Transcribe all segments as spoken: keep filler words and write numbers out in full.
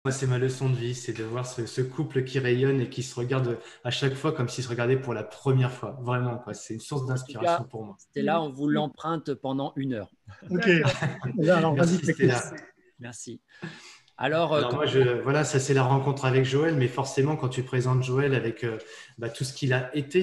Moi, c'est ma leçon de vie, c'est de voir ce, ce couple qui rayonne et qui se regarde à chaque fois comme s'ils se regardaient pour la première fois. Vraiment, quoi. C'est une source En tout cas, d'inspiration pour moi. Stella, on vous l'emprunte pendant une heure. Ok, D'accord. alors vas-y, Merci, ta Stella. question. Merci. Alors, euh, Alors quand moi, je, voilà, ça c'est la rencontre avec Joël, mais forcément, quand tu présentes Joël avec euh, bah, tout ce qu'il a été,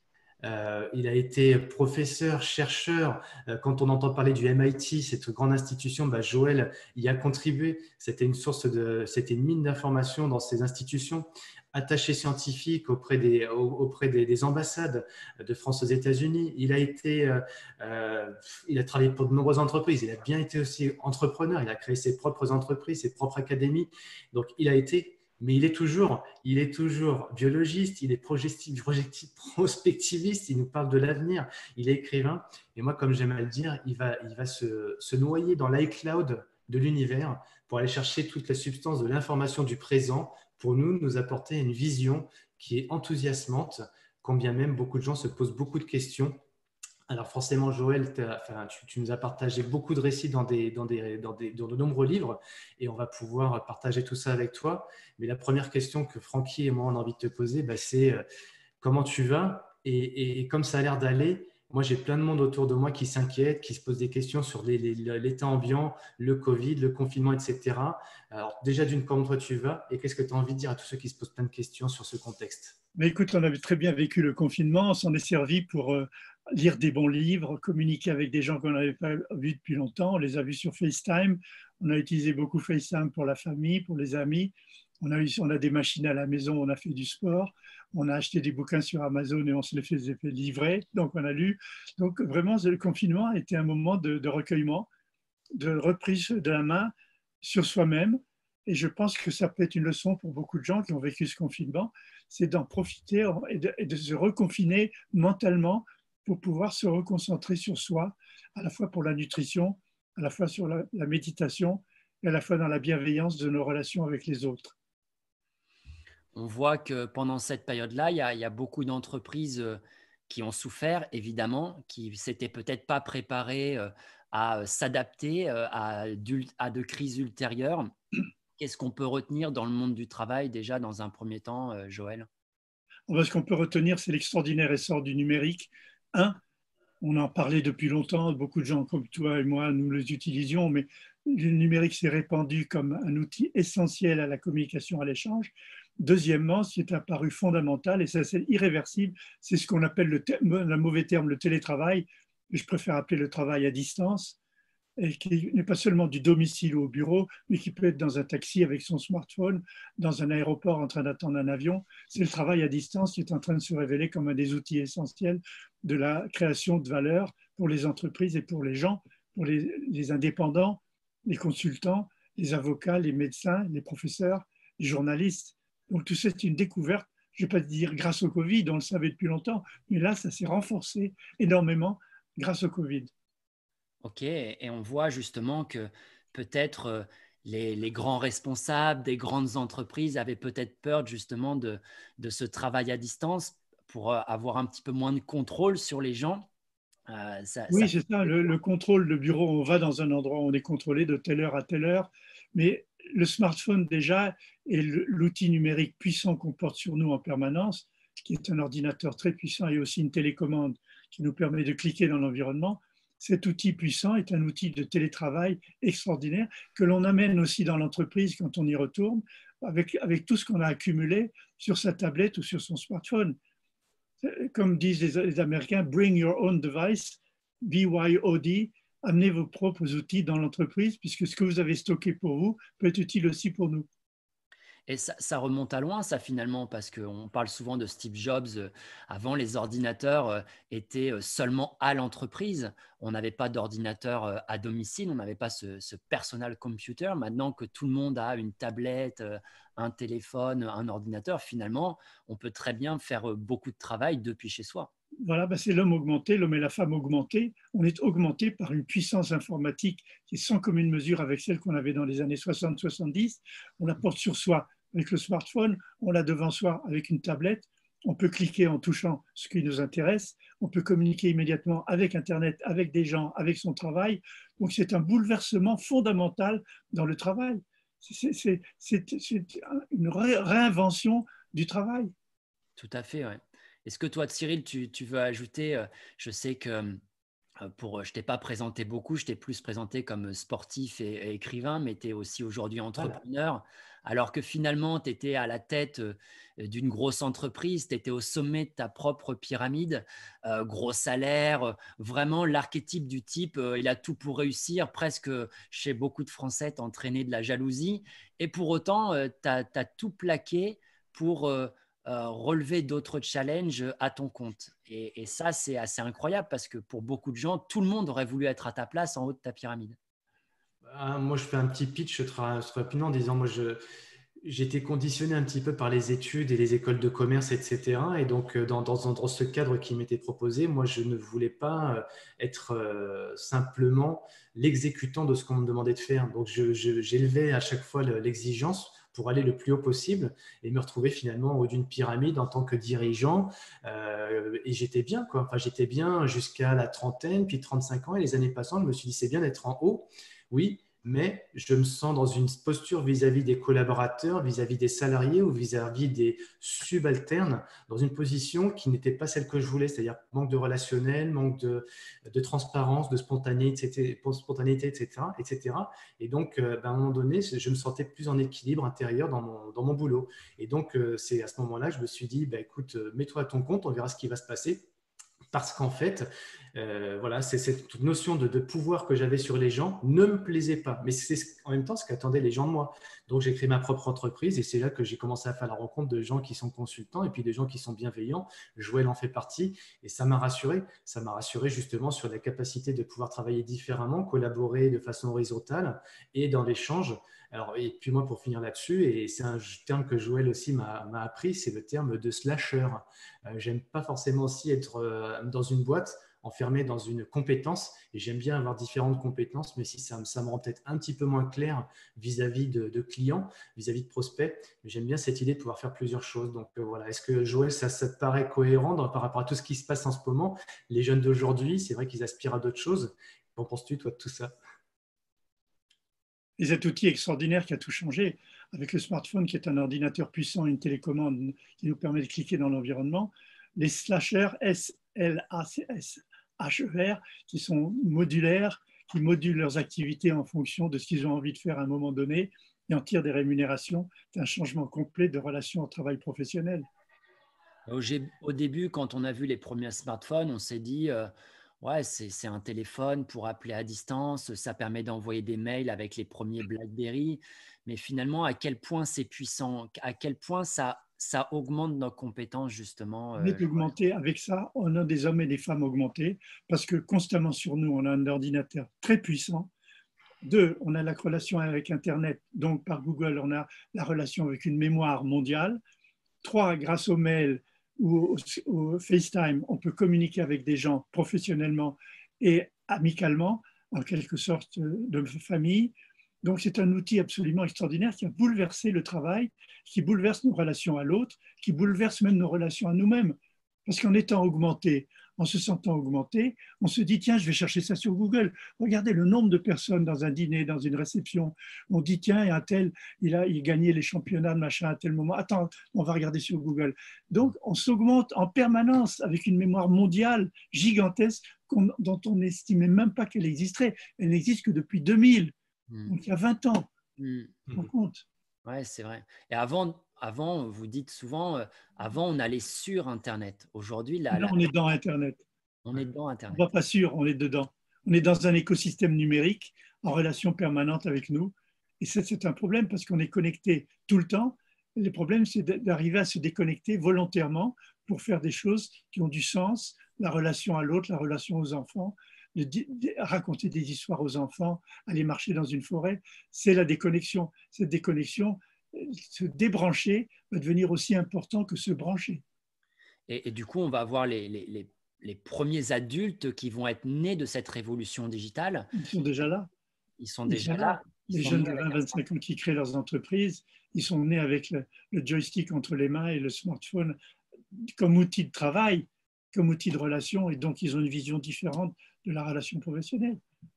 euh, il a été professeur, chercheur. Euh, quand on entend parler du M I T, cette grande institution, bah, Joël y a contribué. C'était une source de, c'était une mine d'informations dans ces institutions. Attaché scientifique auprès des, auprès des, des ambassades de France aux États-Unis. Il a été, euh, euh, il a travaillé pour de nombreuses entreprises. Il a bien été aussi entrepreneur. Il a créé ses propres entreprises, ses propres académies. Donc, il a été, mais il est toujours, il est toujours biologiste. Il est projecti- projecti- prospectiviste. Il nous parle de l'avenir. Il est écrivain. Et moi, comme j'aime à le dire, il va, il va se, se noyer dans l'iCloud de l'univers pour aller chercher toute la substance de l'information du présent pour nous, nous apporter une vision qui est enthousiasmante, quand bien même beaucoup de gens se posent beaucoup de questions. Alors forcément, Joël, enfin, tu, tu nous as partagé beaucoup de récits dans, des, dans, des, dans, des, dans de nombreux livres et on va pouvoir partager tout ça avec toi. Mais la première question que Francky et moi, on a envie de te poser, bah, c'est euh, comment tu vas et, et, et comme ça a l'air d'aller, moi, j'ai plein de monde autour de moi qui s'inquiète, qui se pose des questions sur les, les, l'état ambiant, le Covid, le confinement, et cetera. Alors déjà, d'une, comment toi tu vas et qu'est-ce que tu as envie de dire à tous ceux qui se posent plein de questions sur ce contexte? Mais écoute, on avait très bien vécu le confinement, on s'en est servi pour euh, lire des bons livres, communiquer avec des gens qu'on n'avait pas vus depuis longtemps, on les a vus sur FaceTime, on a utilisé beaucoup FaceTime pour la famille, pour les amis, on a, eu, on a des machines à la maison, on a fait du sport, on a acheté des bouquins sur Amazon et on se les faisait livrer, donc on a lu. Donc vraiment, le confinement a été un moment de, de recueillement, de reprise de la main sur soi-même. Et je pense que ça peut être une leçon pour beaucoup de gens qui ont vécu ce confinement, c'est d'en profiter et de, et de se reconfiner mentalement pour pouvoir se reconcentrer sur soi, à la fois pour la nutrition, à la fois sur la, la méditation et à la fois dans la bienveillance de nos relations avec les autres. on voit que pendant cette période-là, il y a, il y a beaucoup d'entreprises euh, qui ont souffert, évidemment, qui ne s'étaient peut-être pas préparées euh, à euh, s'adapter euh, à, d'ul- à de crises ultérieures. Qu'est-ce qu'on peut retenir dans le monde du travail déjà dans un premier temps, euh, Joël? Ce qu'on peut retenir, c'est l'extraordinaire essor du numérique. Un, on en parlait depuis longtemps, beaucoup de gens comme toi et moi, nous les utilisions, mais le numérique s'est répandu comme un outil essentiel à la communication, à l'échange. Deuxièmement, ce qui est apparu fondamental, et ça c'est irréversible, c'est ce qu'on appelle le, le mauvais terme, le télétravail, que je préfère appeler le travail à distance, et qui n'est pas seulement du domicile au bureau, mais qui peut être dans un taxi avec son smartphone, dans un aéroport en train d'attendre un avion. C'est le travail à distance qui est en train de se révéler comme un des outils essentiels de la création de valeur pour les entreprises et pour les gens, pour les, les indépendants, les consultants, les avocats, les médecins, les professeurs, les journalistes. Donc tout ça, c'est une découverte, je ne vais pas dire grâce au Covid, on le savait depuis longtemps, mais là, ça s'est renforcé énormément grâce au Covid. Ok, et on voit justement que peut-être euh, les, les grands responsables des grandes entreprises avaient peut-être peur justement de, de ce travail à distance pour euh, avoir un petit peu moins de contrôle sur les gens. Euh, ça, Oui, ça c'est ça, le, le contrôle de bureau, on va dans un endroit où on est contrôlé de telle heure à telle heure, mais le smartphone déjà est l'outil numérique puissant qu'on porte sur nous en permanence, qui est un ordinateur très puissant et aussi une télécommande qui nous permet de cliquer dans l'environnement. Cet outil puissant est un outil de télétravail extraordinaire que l'on amène aussi dans l'entreprise quand on y retourne, avec, avec tout ce qu'on a accumulé sur sa tablette ou sur son smartphone. Comme disent les, les Américains, bring your own device, B Y O D, amenez vos propres outils dans l'entreprise, puisque ce que vous avez stocké pour vous peut être utile aussi pour nous. Et ça, ça remonte à loin, ça finalement, parce qu'on parle souvent de Steve Jobs. euh, Avant, les ordinateurs euh, étaient euh, seulement à l'entreprise. On n'avait pas d'ordinateur euh, à domicile, on n'avait pas ce, ce personal computer. Maintenant que tout le monde a une tablette, euh, un téléphone, un ordinateur, finalement, on peut très bien faire euh, beaucoup de travail depuis chez soi. Voilà, ben c'est l'homme augmenté, l'homme et la femme augmentés. On est augmenté par une puissance informatique qui est sans commune mesure avec celle qu'on avait dans les années soixante soixante-dix. On la porte sur soi avec le smartphone, on l'a devant soi avec une tablette. On peut cliquer en touchant ce qui nous intéresse. On peut communiquer immédiatement avec Internet, avec des gens, avec son travail. Donc c'est un bouleversement fondamental dans le travail. C'est une ré réinvention du travail. Tout à fait, ouais. Est-ce que toi, Cyril, tu, tu veux ajouter, euh, je sais que pour, je ne t'ai pas présenté beaucoup, je t'ai plus présenté comme sportif et, et écrivain, mais tu es aussi aujourd'hui entrepreneur, alors que finalement, tu étais à la tête d'une grosse entreprise, tu étais au sommet de ta propre pyramide, euh, gros salaire, vraiment l'archétype du type, euh, il a tout pour réussir, presque chez beaucoup de Français, t'entraîner de la jalousie, et pour autant, euh, tu as tout plaqué pour… Euh, Euh, relever d'autres challenges à ton compte. Et, et ça, c'est assez incroyable parce que pour beaucoup de gens, tout le monde aurait voulu être à ta place en haut de ta pyramide. Ah, moi, je fais un petit pitch très, très rapidement en disant, moi, je, j'étais conditionné un petit peu par les études et les écoles de commerce, et cetera. Et donc, dans, dans, dans ce cadre qui m'était proposé, moi, je ne voulais pas être euh, simplement l'exécutant de ce qu'on me demandait de faire. Donc, je, je, j'élevais à chaque fois l'exigence pour aller le plus haut possible et me retrouver finalement en haut d'une pyramide en tant que dirigeant. Euh, et j'étais bien, quoi. Enfin, j'étais bien jusqu'à la trentaine, puis trente-cinq ans. Et les années passant, je me suis dit, c'est bien d'être en haut. Oui, mais je me sens dans une posture vis-à-vis des collaborateurs, vis-à-vis des salariés ou vis-à-vis des subalternes, dans une position qui n'était pas celle que je voulais, c'est-à-dire manque de relationnel, manque de, de transparence, de spontanéité, spontanéité, et cetera, et cetera. Et donc, euh, ben, à un moment donné, je me sentais plus en équilibre intérieur dans mon, dans mon boulot. Et donc, euh, c'est à ce moment-là que je me suis dit, ben, écoute, mets-toi à ton compte, on verra ce qui va se passer. Parce qu'en fait, euh, voilà, c'est cette notion de, de pouvoir que j'avais sur les gens ne me plaisait pas. Mais c'est en même temps ce qu'attendaient les gens de moi. Donc, j'ai créé ma propre entreprise et c'est là que j'ai commencé à faire la rencontre de gens qui sont consultants et puis de gens qui sont bienveillants. Joël en fait partie et ça m'a rassuré. Ça m'a rassuré justement sur la capacité de pouvoir travailler différemment, collaborer de façon horizontale et dans l'échange. Alors, et puis moi, pour finir là-dessus, et c'est un terme que Joël aussi m'a appris, c'est le terme de slasher. Euh, j'aime pas forcément aussi être euh, dans une boîte enfermé dans une compétence et j'aime bien avoir différentes compétences, mais si ça, ça me rend peut-être un petit peu moins clair vis-à-vis de, de clients, vis-à-vis de prospects, mais j'aime bien cette idée de pouvoir faire plusieurs choses. Donc euh, voilà, est-ce que Joël, ça, ça te paraît cohérent dans, par rapport à tout ce qui se passe en ce moment? Les jeunes d'aujourd'hui, c'est vrai qu'ils aspirent à d'autres choses. Qu'en penses-tu, toi, de tout ça? Et cet outil extraordinaire qui a tout changé, avec le smartphone qui est un ordinateur puissant, une télécommande qui nous permet de cliquer dans l'environnement, les slashers, S L A C S H E R, qui sont modulaires, qui modulent leurs activités en fonction de ce qu'ils ont envie de faire à un moment donné et en tirent des rémunérations. C'est un changement complet de relation au travail professionnel. Au début, quand on a vu les premiers smartphones, on s'est dit, euh, ouais, c'est un téléphone pour appeler à distance, ça permet d'envoyer des mails avec les premiers BlackBerry, mais finalement, à quel point c'est puissant, à quel point ça, ça augmente nos compétences, justement. On est augmenté avec ça, on a des hommes et des femmes augmentés, parce que constamment sur nous, on a un ordinateur très puissant. Deux, on a la relation avec Internet, donc par Google, on a la relation avec une mémoire mondiale. Trois, grâce au mail ou au, au FaceTime, on peut communiquer avec des gens professionnellement et amicalement, en quelque sorte de famille. Donc c'est un outil absolument extraordinaire qui a bouleversé le travail, qui bouleverse nos relations à l'autre, qui bouleverse même nos relations à nous-mêmes. Parce qu'en étant augmenté, en se sentant augmenté, on se dit, tiens, je vais chercher ça sur Google. Regardez le nombre de personnes dans un dîner, dans une réception. On dit, tiens, un tel, il a il gagnait les championnats de machin à tel moment. Attends, on va regarder sur Google. Donc, on s'augmente en permanence avec une mémoire mondiale gigantesque dont on n'estimait même pas qu'elle existerait. Elle n'existe que depuis deux mille, mmh. Donc il y a vingt ans. Mmh. On compte. Ouais, c'est vrai. Et avant, avant, vous dites souvent, euh, avant, on allait sur Internet. Aujourd'hui, là, là, on est dans Internet. On est dans Internet. On ne va pas sur, on est dedans. On est dans un écosystème numérique en relation permanente avec nous. Et ça, c'est un problème parce qu'on est connecté tout le temps. Le problème, c'est d'arriver à se déconnecter volontairement pour faire des choses qui ont du sens, la relation à l'autre, la relation aux enfants, de, de, raconter des histoires aux enfants, aller marcher dans une forêt. C'est la déconnexion. Cette déconnexion, se débrancher va devenir aussi important que se brancher. Et, et du coup, on va avoir les, les, les, les premiers adultes qui vont être nés de cette révolution digitale. Ils sont déjà là. Ils sont déjà ils sont là. là. Les jeunes de vingt à vingt-cinq ans qui créent leurs entreprises, ils sont nés avec le, le joystick entre les mains et le smartphone comme outil de travail, comme outil de relation, et donc ils ont une vision différente de la relation professionnelle. Okay.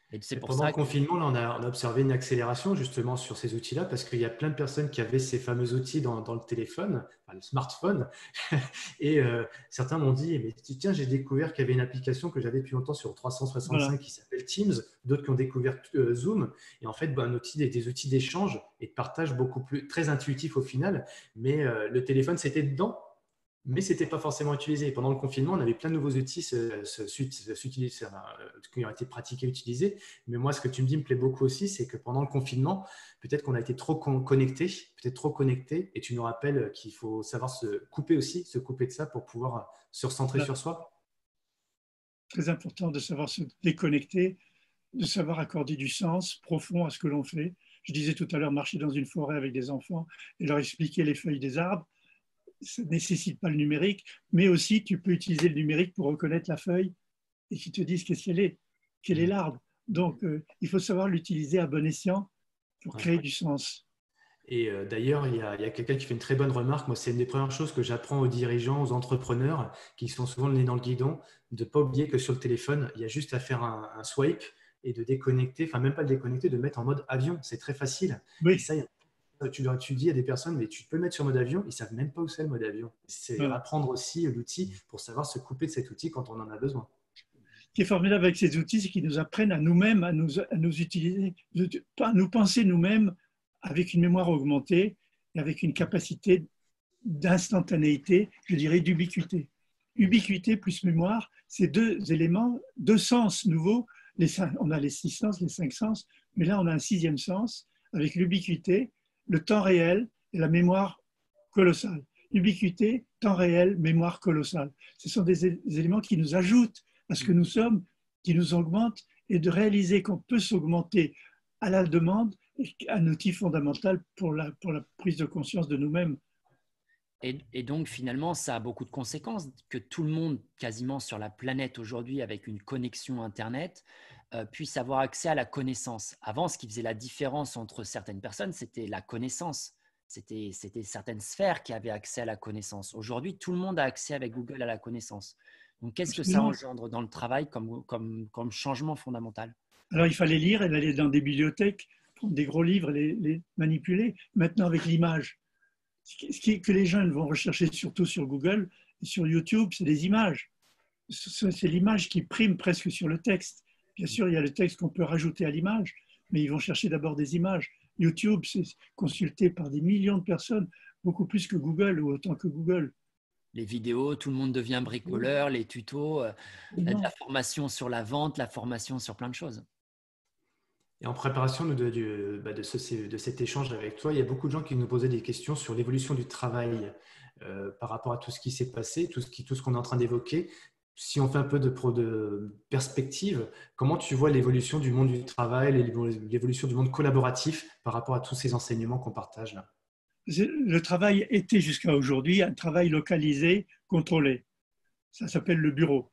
Et c'est Et pour pendant ça le que… confinement, là, on a, on a observé une accélération justement sur ces outils-là parce qu'il y a plein de personnes qui avaient ces fameux outils dans, dans le téléphone, enfin, le smartphone. Et euh, certains m'ont dit, mais tiens, j'ai découvert qu'il y avait une application que j'avais depuis longtemps sur trois cent Voilà. soixante-cinq qui s'appelle Teams, d'autres qui ont découvert euh, Zoom. Et en fait, ben, un outil, des, des outils d'échange et de partage beaucoup plus, très intuitifs au final. Mais euh, le téléphone, c'était dedans. Mais ce n'était pas forcément utilisé. Pendant le confinement, on avait plein de nouveaux outils ce, ce, ce, ce, euh, qui ont été pratiqués, utilisés. Mais moi, ce que tu me dis me plaît beaucoup aussi, c'est que pendant le confinement, peut-être qu'on a été trop connecté, peut-être trop connecté, et tu nous rappelles qu'il faut savoir se couper aussi, se couper de ça pour pouvoir se recentrer Là, sur soi. très important de savoir se déconnecter, de savoir accorder du sens profond à ce que l'on fait. Je disais tout à l'heure, marcher dans une forêt avec des enfants et leur expliquer les feuilles des arbres, ça ne nécessite pas le numérique, mais aussi tu peux utiliser le numérique pour reconnaître la feuille et qu'ils te disent qu'est-ce qu'elle est, quel est l'arbre. Donc, euh, il faut savoir l'utiliser à bon escient pour Ouais. créer du sens. Et euh, d'ailleurs, il y a, a quelqu'un qui fait une très bonne remarque. Moi, c'est une des premières choses que j'apprends aux dirigeants, aux entrepreneurs qui sont souvent le nez dans le guidon, de ne pas oublier que sur le téléphone, il y a juste à faire un, un swipe et de déconnecter, enfin même pas de déconnecter, de mettre en mode avion. C'est très facile. Et Oui, ça, tu, leur- tu dis à des personnes, mais tu peux le mettre sur mode avion, ils ne savent même pas où c'est le mode avion. C'est voilà. apprendre aussi l'outil pour savoir se couper de cet outil quand on en a besoin. Ce qui est formidable avec ces outils, c'est qu'ils nous apprennent à nous-mêmes, à nous, à nous utiliser, à nous penser nous-mêmes avec une mémoire augmentée et avec une capacité d'instantanéité, je dirais d'ubiquité. Ubiquité plus mémoire, c'est deux éléments, deux sens nouveaux. Les cinq, on a les six sens, les cinq sens, mais là on a un sixième sens avec l'ubiquité, le temps réel et la mémoire colossale. Ubiquité, temps réel, mémoire colossale. Ce sont des, des éléments qui nous ajoutent à ce que nous sommes, qui nous augmentent, et de réaliser qu'on peut s'augmenter à la demande est un outil fondamental pour la, pour la prise de conscience de nous-mêmes. Et, et donc, finalement, ça a beaucoup de conséquences que tout le monde, quasiment sur la planète aujourd'hui, avec une connexion Internet, euh, puisse avoir accès à la connaissance. Avant, ce qui faisait la différence entre certaines personnes, c'était la connaissance. C'était, c'était certaines sphères qui avaient accès à la connaissance. Aujourd'hui, tout le monde a accès avec Google à la connaissance. Donc, qu'est-ce que ça Absolument. engendre dans le travail comme, comme, comme changement fondamental? Alors, il fallait lire et aller dans des bibliothèques, prendre des gros livres, les, les manipuler. Maintenant, avec l'image, ce qui, que les jeunes vont rechercher surtout sur Google et sur YouTube, c'est des images. C'est l'image qui prime presque sur le texte. Bien sûr, il y a le texte qu'on peut rajouter à l'image, mais ils vont chercher d'abord des images. YouTube, c'est consulté par des millions de personnes, beaucoup plus que Google ou autant que Google. Les vidéos, tout le monde devient bricoleur, les tutos, euh, la formation sur la vente, la formation sur plein de choses. Et en préparation de, de, de, bah de, ce, de cet échange avec toi, il y a beaucoup de gens qui nous posaient des questions sur l'évolution du travail euh, par rapport à tout ce qui s'est passé, tout ce, qui, tout ce qu'on est en train d'évoquer. Si on fait un peu de, de perspective, comment tu vois l'évolution du monde du travail, l'évolution du monde collaboratif par rapport à tous ces enseignements qu'on partage là? Le travail était jusqu'à aujourd'hui un travail localisé, contrôlé. Ça s'appelle le bureau.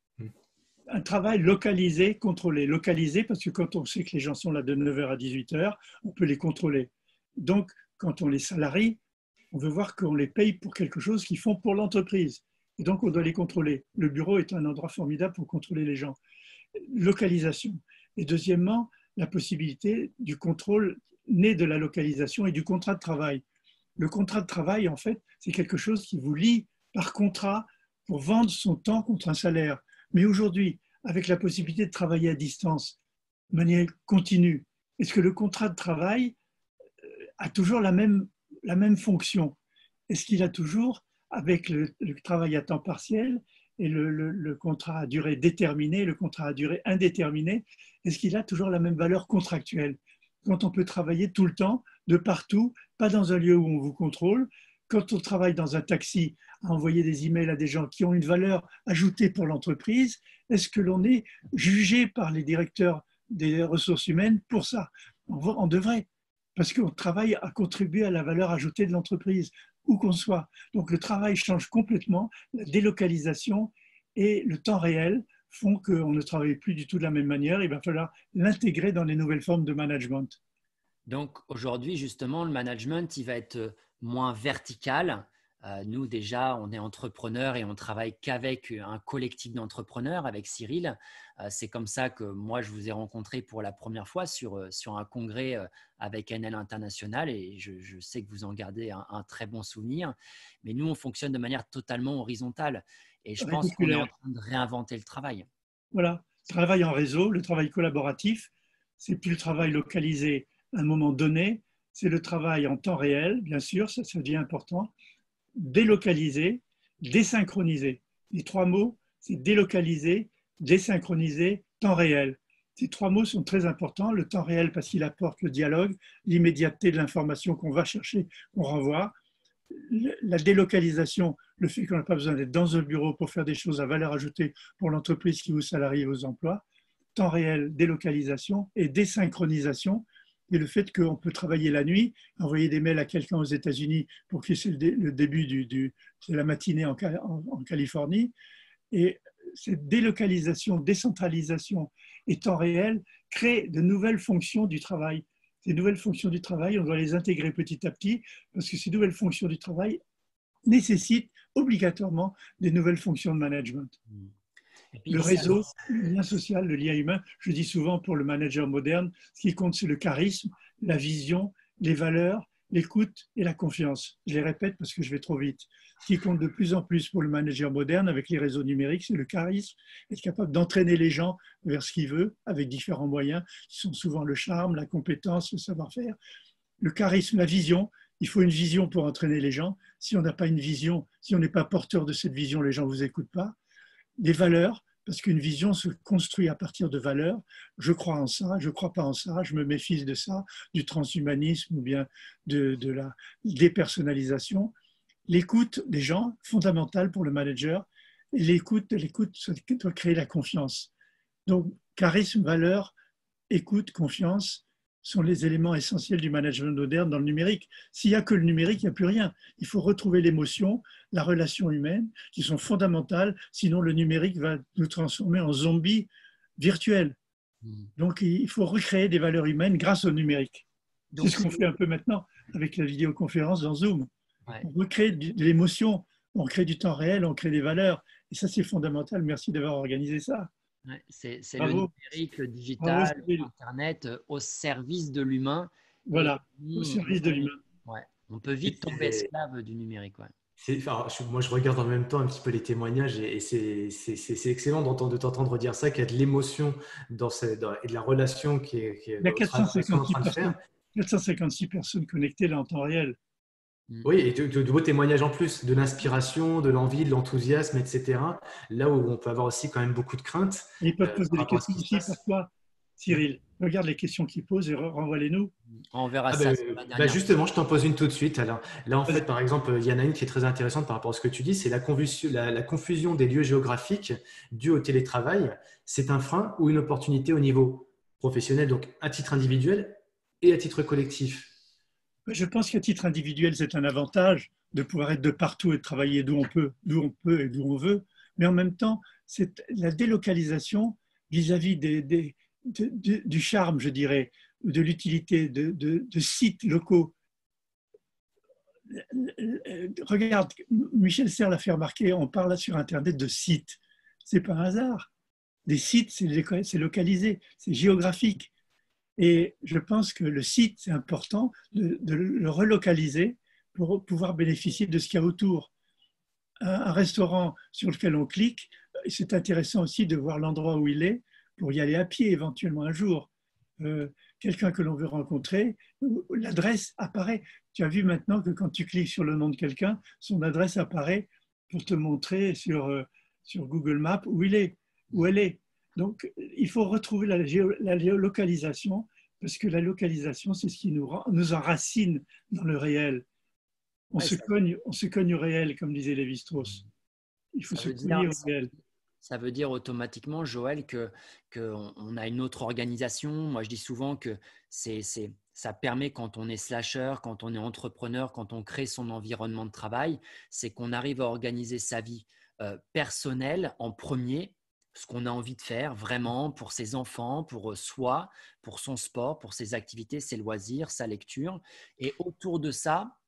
Un travail localisé, contrôlé. Localisé parce que quand on sait que les gens sont là de neuf heures à dix-huit heures, on peut les contrôler. Donc, quand on les salarie, on veut voir qu'on les paye pour quelque chose qu'ils font pour l'entreprise. Et donc, on doit les contrôler. Le bureau est un endroit formidable pour contrôler les gens. Localisation. Et deuxièmement, la possibilité du contrôle né de la localisation et du contrat de travail. Le contrat de travail, en fait, c'est quelque chose qui vous lie par contrat pour vendre son temps contre un salaire. Mais aujourd'hui, avec la possibilité de travailler à distance, de manière continue, est-ce que le contrat de travail a toujours la même, la même fonction? Est-ce qu'il a toujours, avec le, le travail à temps partiel et le, le, le contrat à durée déterminée, le contrat à durée indéterminée, est-ce qu'il a toujours la même valeur contractuelle? Quand on peut travailler tout le temps, de partout, pas dans un lieu où on vous contrôle, quand on travaille dans un taxi à envoyer des emails à des gens qui ont une valeur ajoutée pour l'entreprise, est-ce que l'on est jugé par les directeurs des ressources humaines pour ça? On devrait, parce qu'on travaille à contribuer à la valeur ajoutée de l'entreprise, où qu'on soit. Donc le travail change complètement, la délocalisation et le temps réel font qu'on ne travaille plus du tout de la même manière. Il va falloir l'intégrer dans les nouvelles formes de management. Donc aujourd'hui, justement, le management, il va être moins vertical, Euh, nous, déjà, on est entrepreneurs et on travaille qu'avec un collectif d'entrepreneurs, avec Cyril. Euh, c'est comme ça que moi, je vous ai rencontré pour la première fois sur, sur un congrès euh, avec N L International et je, je sais que vous en gardez un, un très bon souvenir. Mais nous, on fonctionne de manière totalement horizontale et je pense qu'on est en train de réinventer le travail. Voilà, travail en réseau, le travail collaboratif, c'est plus le travail localisé à un moment donné, c'est le travail en temps réel, bien sûr, ça, ça devient important, délocalisé, désynchronisé. Les trois mots, c'est délocalisé, désynchronisé, temps réel. Ces trois mots sont très importants. Le temps réel parce qu'il apporte le dialogue, l'immédiateté de l'information qu'on va chercher, qu'on renvoie. La délocalisation, le fait qu'on n'a pas besoin d'être dans un bureau pour faire des choses à valeur ajoutée pour l'entreprise qui vous salarie et vos emplois. Temps réel, délocalisation et désynchronisation. Et le fait qu'on peut travailler la nuit, envoyer des mails à quelqu'un aux États-Unis pour que c'est le début du, du, de la matinée en, en, en Californie. Et cette délocalisation, décentralisation et temps réel créent de nouvelles fonctions du travail. Ces nouvelles fonctions du travail, on doit les intégrer petit à petit parce que ces nouvelles fonctions du travail nécessitent obligatoirement des nouvelles fonctions de management. Le réseau, le lien social, le lien humain, je dis souvent pour le manager moderne, ce qui compte c'est le charisme, la vision, les valeurs, l'écoute et la confiance. Je les répète parce que je vais trop vite. Ce qui compte de plus en plus pour le manager moderne avec les réseaux numériques, c'est le charisme, être capable d'entraîner les gens vers ce qu'il veut avec différents moyens, qui sont souvent le charme, la compétence, le savoir-faire. Le charisme, la vision, il faut une vision pour entraîner les gens. Si on n'a pas une vision, si on n'est pas porteur de cette vision, les gens ne vous écoutent pas. Des valeurs, parce qu'une vision se construit à partir de valeurs. Je crois en ça, je ne crois pas en ça, je me méfie de ça, du transhumanisme ou bien de, de la dépersonnalisation. L'écoute des gens, fondamentale pour le manager, et l'écoute, l'écoute doit créer la confiance. Donc, charisme, valeur, écoute, confiance sont les éléments essentiels du management moderne dans le numérique. S'il n'y a que le numérique, il n'y a plus rien. Il faut retrouver l'émotion, la relation humaine, qui sont fondamentales, sinon le numérique va nous transformer en zombies virtuels. Donc il faut recréer des valeurs humaines grâce au numérique. C'est ce qu'on fait un peu maintenant avec la vidéoconférence dans Zoom. Ouais. On recrée de l'émotion, on crée du temps réel, on crée des valeurs. Et ça, c'est fondamental. Merci d'avoir organisé ça. Ouais, c'est c'est le numérique, le digital, Bravo, Internet au service de l'humain. Voilà, Et, au service de l'humain. Ouais, on peut vite tomber esclave du numérique. Ouais. Enfin, je, moi, je regarde en même temps un petit peu les témoignages et, et c'est excellent d'entendre, de t'entendre dire ça, qu'il y a de l'émotion dans, dans, et de la relation qui est, qui est Il y a quatre cent cinquante-six personnes, quatre cent cinquante-six personnes connectées là en temps réel. Oui, et de, de, de beaux témoignages en plus, de l'inspiration, de l'envie, de l'enthousiasme, et cetera. Là où on peut avoir aussi quand même beaucoup de craintes. Et ils peuvent poser euh, des questions aussi pour toi, Cyril. Regarde les questions qu'ils posent et renvoie-les-nous. On verra ah ça. Bah, bah justement, je t'en pose une tout de suite. Alors, là, en fait, par exemple, il y en a une qui est très intéressante par rapport à ce que tu dis, c'est la, la, la confusion des lieux géographiques due au télétravail. C'est un frein ou une opportunité au niveau professionnel, donc à titre individuel et à titre collectif? Je pense qu'à titre individuel, c'est un avantage de pouvoir être de partout et de travailler d'où on peut, d'où on peut et d'où on veut. Mais en même temps, c'est la délocalisation vis-à-vis des, des, de, de, du charme, je dirais, de l'utilité de, de, de sites locaux. Regarde, Michel Serres l'a fait remarquer, on parle sur Internet de sites. Ce n'est pas un hasard. Des sites, c'est localisé, c'est géographique. Et je pense que le site, c'est important de, de le relocaliser pour pouvoir bénéficier de ce qu'il y a autour. Un, un restaurant sur lequel on clique, c'est intéressant aussi de voir l'endroit où il est pour y aller à pied éventuellement un jour. Euh, Quelqu'un que l'on veut rencontrer, l'adresse apparaît. Tu as vu maintenant que quand tu cliques sur le nom de quelqu'un, son adresse apparaît pour te montrer sur, euh, sur Google Maps où il est, où elle est. Donc, il faut retrouver la, géo, la géolocalisation parce que la localisation, c'est ce qui nous, nous enracine dans le réel. On, ouais, se cogne, on se cogne au réel, comme disait Lévi-Strauss. Il faut se cogner au réel. Ça veut dire automatiquement, Joël, que qu'on a une autre organisation. Moi, je dis souvent que c'est, c'est, ça permet, quand on est slasher, quand on est entrepreneur, quand on crée son environnement de travail, c'est qu'on arrive à organiser sa vie euh, personnelle en premier, ce qu'on a envie de faire vraiment pour ses enfants, pour soi, pour son sport, pour ses activités, ses loisirs, sa lecture. Et autour de ça,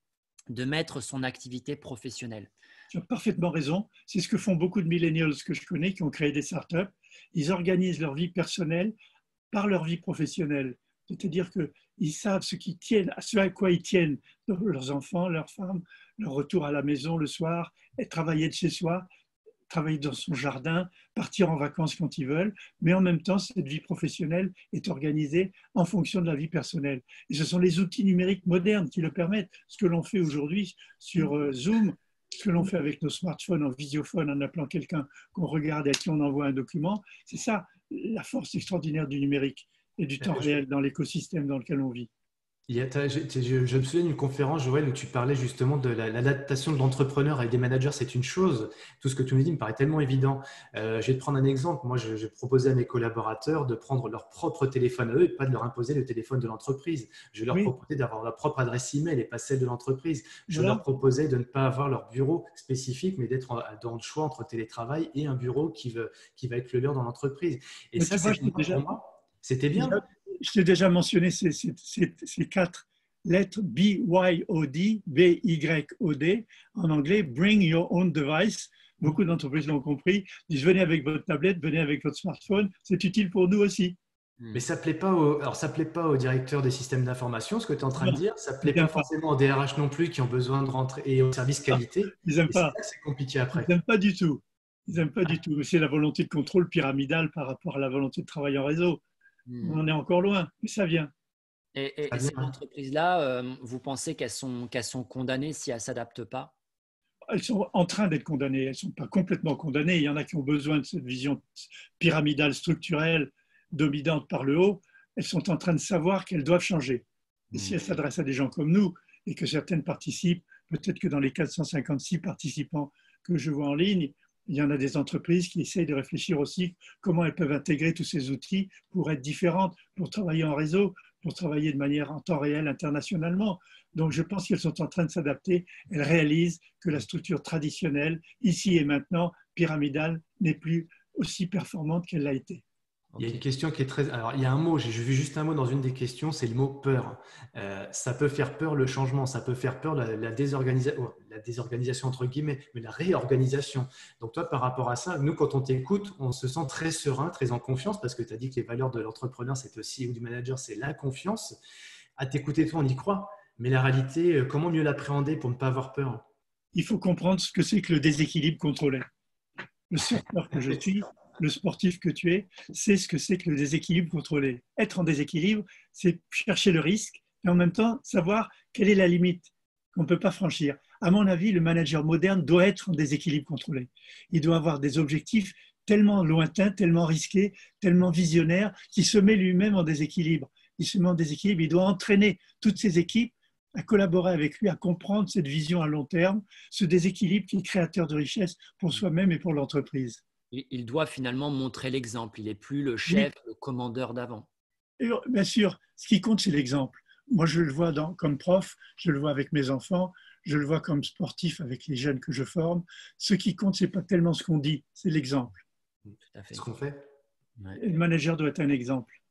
de mettre son activité professionnelle. Tu as parfaitement raison. C'est ce que font beaucoup de millennials que je connais qui ont créé des startups. Ils organisent leur vie personnelle par leur vie professionnelle. C'est-à-dire qu'ils savent ce, qui tiennent, ce à quoi ils tiennent, leurs enfants, leurs femmes, leur retour à la maison le soir, et travailler de chez soi, travailler dans son jardin, partir en vacances quand ils veulent, mais en même temps, cette vie professionnelle est organisée en fonction de la vie personnelle. Et ce sont les outils numériques modernes qui le permettent. Ce que l'on fait aujourd'hui sur Zoom, ce que l'on fait avec nos smartphones en visiophone, en appelant quelqu'un qu'on regarde et à qui on envoie un document, c'est ça la force extraordinaire du numérique et du temps réel dans l'écosystème dans lequel on vit. Il y a, je, je, je me souviens d'une conférence, Joël, où tu parlais justement de la, l'adaptation de l'entrepreneur avec des managers, c'est une chose. Tout ce que tu nous dis me paraît tellement évident. Euh, je vais te prendre un exemple. Moi, je, je proposais à mes collaborateurs de prendre leur propre téléphone à eux et pas de leur imposer le téléphone de l'entreprise. Je leur oui. proposais d'avoir leur propre adresse email et pas celle de l'entreprise. Je voilà. leur proposais de ne pas avoir leur bureau spécifique, mais d'être dans le choix entre télétravail et un bureau qui, veut, qui va être le leur dans l'entreprise. Et mais ça, c'est déjà pour moi. C'était bien. Déjà, je t'ai déjà mentionné ces, ces, ces, ces quatre lettres B Y O D, B Y O D, en anglais, Bring Your Own Device. Beaucoup d'entreprises l'ont compris. Ils disent venez avec votre tablette, venez avec votre smartphone, c'est utile pour nous aussi. Mais ça ne plaît pas au, alors ça plaît pas au directeur des systèmes d'information, ce que tu es en train non, de dire. Ça ne plaît pas, pas forcément aux D R H non plus qui ont besoin de rentrer et aux services qualité. Ils n'aiment pas. C'est, c'est compliqué après. Ils n'aiment pas du tout. Ils n'aiment pas du tout. C'est la volonté de contrôle pyramidale par rapport à la volonté de travailler en réseau. Hmm. On en est encore loin, mais ça vient. Et, et, et ces entreprises-là, euh, vous pensez qu'elles sont, qu'elles sont condamnées si elles ne s'adaptent pas? Elles sont en train d'être condamnées. Elles ne sont pas complètement condamnées. Il y en a qui ont besoin de cette vision pyramidale, structurelle, dominante par le haut. Elles sont en train de savoir qu'elles doivent changer. Et si elles s'adressent à des gens comme nous et que certaines participent, peut-être que dans les quatre cent cinquante-six participants que je vois en ligne, il y en a des entreprises qui essayent de réfléchir aussi comment elles peuvent intégrer tous ces outils pour être différentes, pour travailler en réseau, pour travailler de manière en temps réel internationalement. Donc je pense qu'elles sont en train de s'adapter. Elles réalisent que la structure traditionnelle, ici et maintenant, pyramidale, n'est plus aussi performante qu'elle l'a été. Il y a une question qui est très… Alors, il y a un mot, j'ai vu juste un mot dans une des questions, c'est le mot peur. Euh, ça peut faire peur le changement, ça peut faire peur la, la, désorganisa... oh, la désorganisation entre guillemets, mais la réorganisation. Donc toi, par rapport à ça, nous, quand on t'écoute, on se sent très serein, très en confiance, parce que tu as dit que les valeurs de l'entrepreneur, c'est aussi, ou du manager, c'est la confiance. À t'écouter, toi, on y croit. Mais la réalité, comment mieux l'appréhender pour ne pas avoir peur? Il faut comprendre ce que c'est que le déséquilibre contrôlé. Le surfeur que je suis, le sportif que tu es, c'est ce que c'est que le déséquilibre contrôlé. Être en déséquilibre, c'est chercher le risque et en même temps savoir quelle est la limite qu'on ne peut pas franchir. À mon avis, le manager moderne doit être en déséquilibre contrôlé. Il doit avoir des objectifs tellement lointains, tellement risqués, tellement visionnaires, qu'il se met lui-même en déséquilibre. Il se met en déséquilibre, il doit entraîner toutes ses équipes à collaborer avec lui, à comprendre cette vision à long terme, ce déséquilibre qui est créateur de richesse pour soi-même et pour l'entreprise. Il doit finalement montrer l'exemple. Il n'est plus le chef, oui. le commandeur d'avant. Et bien sûr, ce qui compte, c'est l'exemple. Moi, je le vois dans, comme prof, je le vois avec mes enfants, je le vois comme sportif avec les jeunes que je forme. Ce qui compte, ce n'est pas tellement ce qu'on dit, c'est l'exemple. Tout à fait. Ce qu'on fait. Ouais. Le manager doit être un exemple.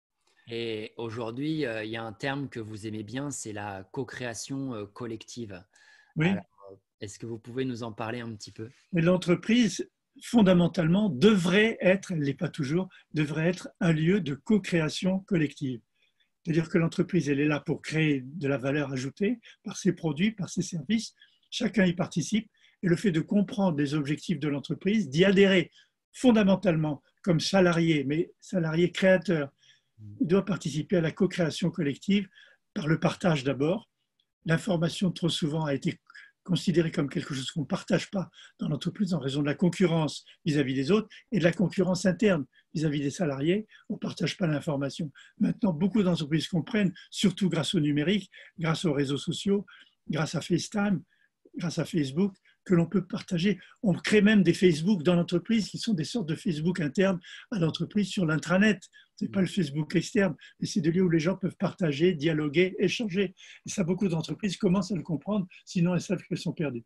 Et aujourd'hui, euh, il y a un terme que vous aimez bien, c'est la co-création euh, collective. Oui. Alors, est-ce que vous pouvez nous en parler un petit peu? Mais l'entreprise, fondamentalement, devrait être, elle ne l'est pas toujours, devrait être un lieu de co-création collective. C'est-à-dire que l'entreprise, elle est là pour créer de la valeur ajoutée par ses produits, par ses services. Chacun y participe. Et le fait de comprendre les objectifs de l'entreprise, d'y adhérer fondamentalement comme salarié, mais salarié créateur, il doit participer à la co-création collective par le partage d'abord. L'information, trop souvent, a été considérée comme quelque chose qu'on ne partage pas dans l'entreprise en raison de la concurrence vis-à-vis des autres et de la concurrence interne vis-à-vis des salariés. On ne partage pas l'information. Maintenant, beaucoup d'entreprises comprennent, surtout grâce au numérique, grâce aux réseaux sociaux, grâce à FaceTime, grâce à Facebook, que l'on peut partager. On crée même des Facebook dans l'entreprise qui sont des sortes de Facebook internes à l'entreprise sur l'intranet. Ce n'est pas le Facebook externe, mais c'est des lieux où les gens peuvent partager, dialoguer, échanger. Et ça, beaucoup d'entreprises commencent à le comprendre, sinon elles savent qu'elles sont perdues.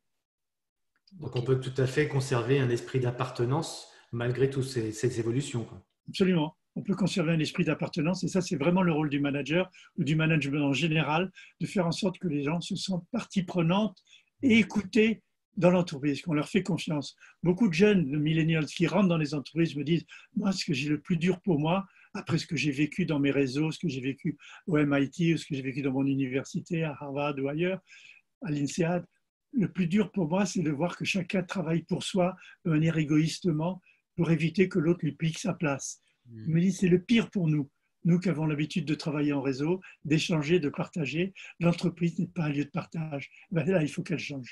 Donc on peut tout à fait conserver un esprit d'appartenance malgré toutes ces, ces évolutions, quoi. Absolument. on peut conserver un esprit d'appartenance. Et ça, c'est vraiment le rôle du manager ou du management en général, de faire en sorte que les gens se sentent partie prenante et écoutées dans l'entreprise, qu'on leur fait confiance. Beaucoup de jeunes, de millennials qui rentrent dans les entreprises me disent, moi, ce que j'ai le plus dur pour moi, après ce que j'ai vécu dans mes réseaux, ce que j'ai vécu au M I T, ou ce que j'ai vécu dans mon université, à Harvard ou ailleurs, à l'INSEAD, le plus dur pour moi, c'est de voir que chacun travaille pour soi de manière égoïstement pour éviter que l'autre lui pique sa place. Je me dis, c'est le pire pour nous. Nous qui avons l'habitude de travailler en réseau, d'échanger, de partager, l'entreprise n'est pas un lieu de partage. Ben là, il faut qu'elle change.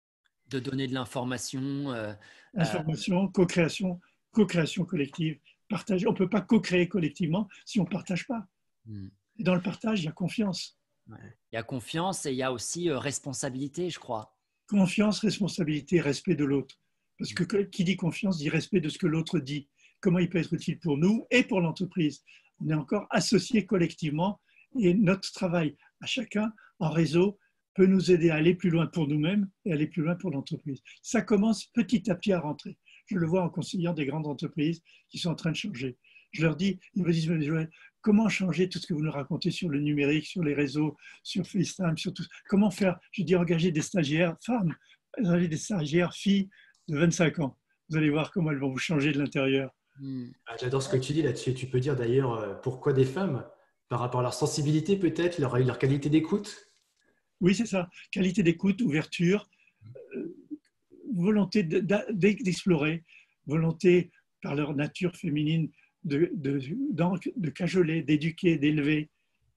De donner de l'information. Euh, Information, co-création, co-création collective, partage. On ne peut pas co-créer collectivement si on ne partage pas. Hmm. Et dans le partage, il y a confiance. Ouais. Il y a confiance et il y a aussi euh, responsabilité, je crois. Confiance, responsabilité, respect de l'autre. Parce que qui dit confiance dit respect de ce que l'autre dit. Comment il peut être utile pour nous et pour l'entreprise. On est encore associés collectivement et notre travail à chacun en réseau peut nous aider à aller plus loin pour nous-mêmes et aller plus loin pour l'entreprise. Ça commence petit à petit à rentrer. Je le vois en conseillant des grandes entreprises qui sont en train de changer. Je leur dis, ils me disent, mais Joël, comment changer tout ce que vous nous racontez sur le numérique, sur les réseaux, sur FaceTime, sur tout. Comment faire? Je dis, engager des stagiaires femmes, engager des stagiaires filles de vingt-cinq ans. Vous allez voir comment elles vont vous changer de l'intérieur. Mmh. Ah, j'adore ce que tu dis là-dessus. Tu peux dire d'ailleurs pourquoi des femmes, par rapport à leur sensibilité peut-être, leur, leur qualité d'écoute. Oui, c'est ça. Qualité d'écoute, ouverture, euh, volonté d'explorer, volonté par leur nature féminine de, de, de cajoler, d'éduquer, d'élever.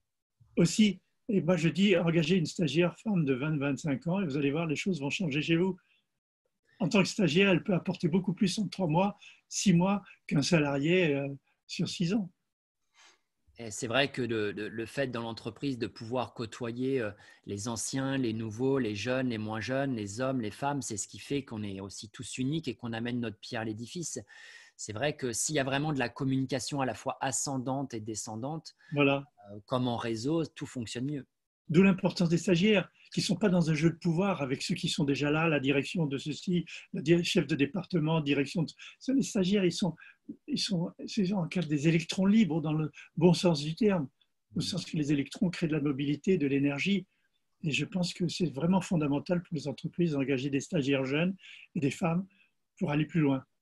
Aussi, et moi je dis, engagez une stagiaire femme de vingt à vingt-cinq ans et vous allez voir, les choses vont changer chez vous. En tant que stagiaire, elle peut apporter beaucoup plus en trois mois, six mois qu'un salarié euh, sur six ans. C'est vrai que le, le, le fait dans l'entreprise de pouvoir côtoyer euh, les anciens, les nouveaux, les jeunes, les moins jeunes, les hommes, les femmes, c'est ce qui fait qu'on est aussi tous uniques et qu'on amène notre pierre à l'édifice. C'est vrai que s'il y a vraiment de la communication à la fois ascendante et descendante, voilà. euh, comme en réseau, tout fonctionne mieux. D'où l'importance des stagiaires qui ne sont pas dans un jeu de pouvoir avec ceux qui sont déjà là, la direction de ceci, le chef de département, direction de... Les stagiaires, ils sont, ils sont, ils en cas des électrons libres dans le bon sens du terme, au sens que les électrons créent de la mobilité, de l'énergie. Et je pense que c'est vraiment fondamental pour les entreprises d'engager des stagiaires jeunes et des femmes pour aller plus loin.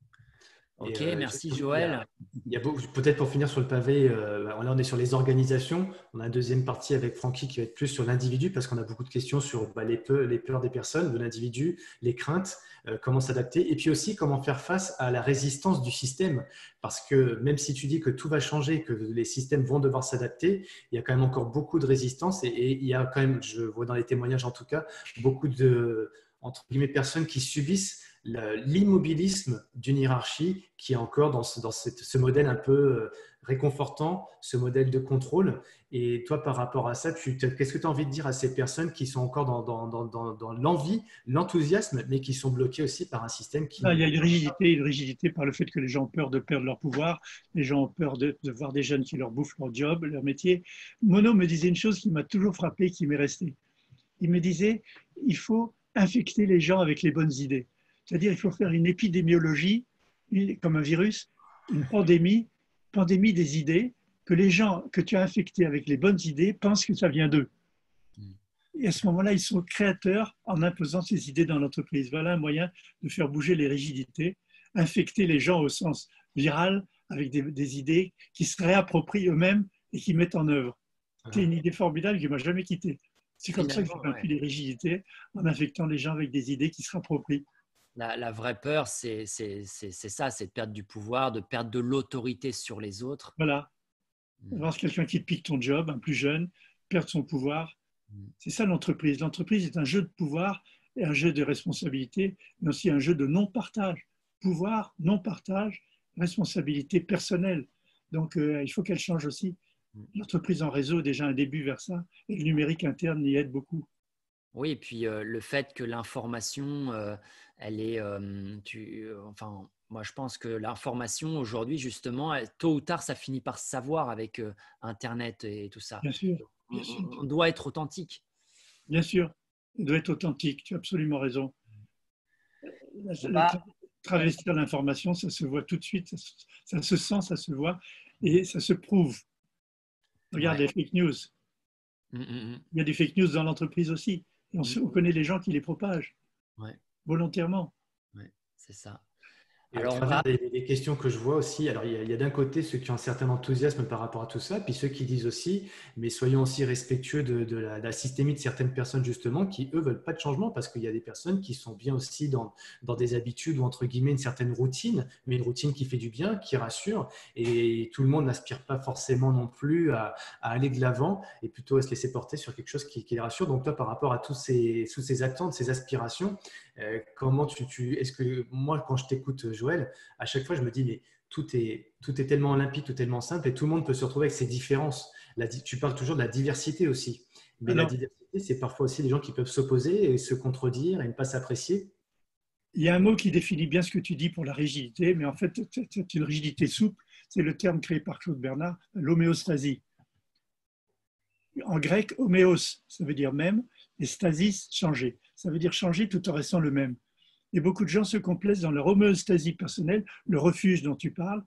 Ok, euh, merci Joël. Il y a, a peut-être pour finir sur le pavé, euh, là on est sur les organisations. On a une deuxième partie avec Francky qui va être plus sur l'individu parce qu'on a beaucoup de questions sur bah, les, peurs, les peurs des personnes, de l'individu, les craintes, euh, comment s'adapter et puis aussi comment faire face à la résistance du système. Parce que même si tu dis que tout va changer, que les systèmes vont devoir s'adapter, il y a quand même encore beaucoup de résistance et, et il y a quand même, je vois dans les témoignages en tout cas, beaucoup de entre guillemets, personnes qui subissent l'immobilisme d'une hiérarchie qui est encore dans, ce, dans cette, ce modèle un peu réconfortant, ce modèle de contrôle. Et toi, par rapport à ça, qu'est-ce que tu as envie de dire à ces personnes qui sont encore dans, dans, dans, dans, dans l'envie, l'enthousiasme, mais qui sont bloquées aussi par un système qui… Ah, il y a une rigidité, une rigidité par le fait que les gens ont peur de perdre leur pouvoir, les gens ont peur de, de voir des jeunes qui leur bouffent leur job, leur métier. Mono me disait une chose qui m'a toujours frappé, qui m'est restée. Il me disait, il faut infecter les gens avec les bonnes idées. C'est-à-dire il faut faire une épidémiologie, comme un virus, une pandémie, pandémie des idées, que les gens que tu as infectés avec les bonnes idées pensent que ça vient d'eux. Et à ce moment-là, ils sont créateurs en imposant ces idées dans l'entreprise. Voilà un moyen de faire bouger les rigidités, infecter les gens au sens viral avec des, des idées qui se réapproprient eux-mêmes et qui mettent en œuvre. C'est une idée formidable qui ne m'a jamais quitté. C'est comme ça que j'ai vaincu ouais. les rigidités, en infectant les gens avec des idées qui se rapproprient. La, la vraie peur, c'est ça, c'est de perdre du pouvoir, de perdre de l'autorité sur les autres. Voilà. Mmh. Voir quelqu'un qui pique ton job, un plus jeune, perdre son pouvoir. Mmh. C'est ça l'entreprise. L'entreprise est un jeu de pouvoir et un jeu de responsabilité, mais aussi un jeu de non-partage. Pouvoir, non-partage, responsabilité personnelle. Donc, euh, il faut qu'elle change aussi. L'entreprise en réseau est déjà un début vers ça, et le numérique interne y aide beaucoup. Oui, et puis euh, le fait que l'information, euh, elle est, euh, tu, euh, enfin, moi je pense que l'information aujourd'hui, justement, elle, tôt ou tard, ça finit par se savoir avec euh, Internet et tout ça. Bien sûr, bien on, sûr. On doit être authentique. Bien sûr, on doit être authentique, tu as absolument raison. Bah, Travestir l'information, ça se voit tout de suite, ça, ça se sent, ça se voit. Et ça se prouve. Regarde Ouais. les fake news. Mm, mm, mm. Il y a des fake news dans l'entreprise aussi. Et on, Mm. on connaît les gens qui les propagent Ouais, volontairement. ouais, c'est ça. Et au Alors, on travers va. des, des questions que je vois aussi, alors il y a, il y a d'un côté ceux qui ont un certain enthousiasme par rapport à tout ça, puis ceux qui disent aussi, mais soyons aussi respectueux de, de la, de la systémie de certaines personnes justement qui, eux, veulent pas de changement parce qu'il y a des personnes qui sont bien aussi dans, dans des habitudes ou entre guillemets une certaine routine, mais une routine qui fait du bien, qui rassure, et tout le monde n'aspire pas forcément non plus à, à aller de l'avant et plutôt à se laisser porter sur quelque chose qui, qui les rassure. Donc toi, par rapport à tous ces, toutes ces attentes, ces aspirations, euh, comment tu, tu est-ce que moi, quand je t'écoute, Joël, à chaque fois, je me dis, mais tout est, tout est tellement limpide, tout est tellement simple et tout le monde peut se retrouver avec ses différences. La, tu parles toujours de la diversité aussi. Mais la Alors, diversité, c'est parfois aussi des gens qui peuvent s'opposer et se contredire et ne pas s'apprécier. il y a un mot qui définit bien ce que tu dis pour la rigidité, mais en fait, c'est une rigidité souple. C'est le terme créé par Claude Bernard, l'homéostasie. En grec, homéos, ça veut dire même, et stasis, changer. Ça veut dire changer tout en restant le même. Et beaucoup de gens se complaisent dans leur homéostasie personnelle, le refuge dont tu parles,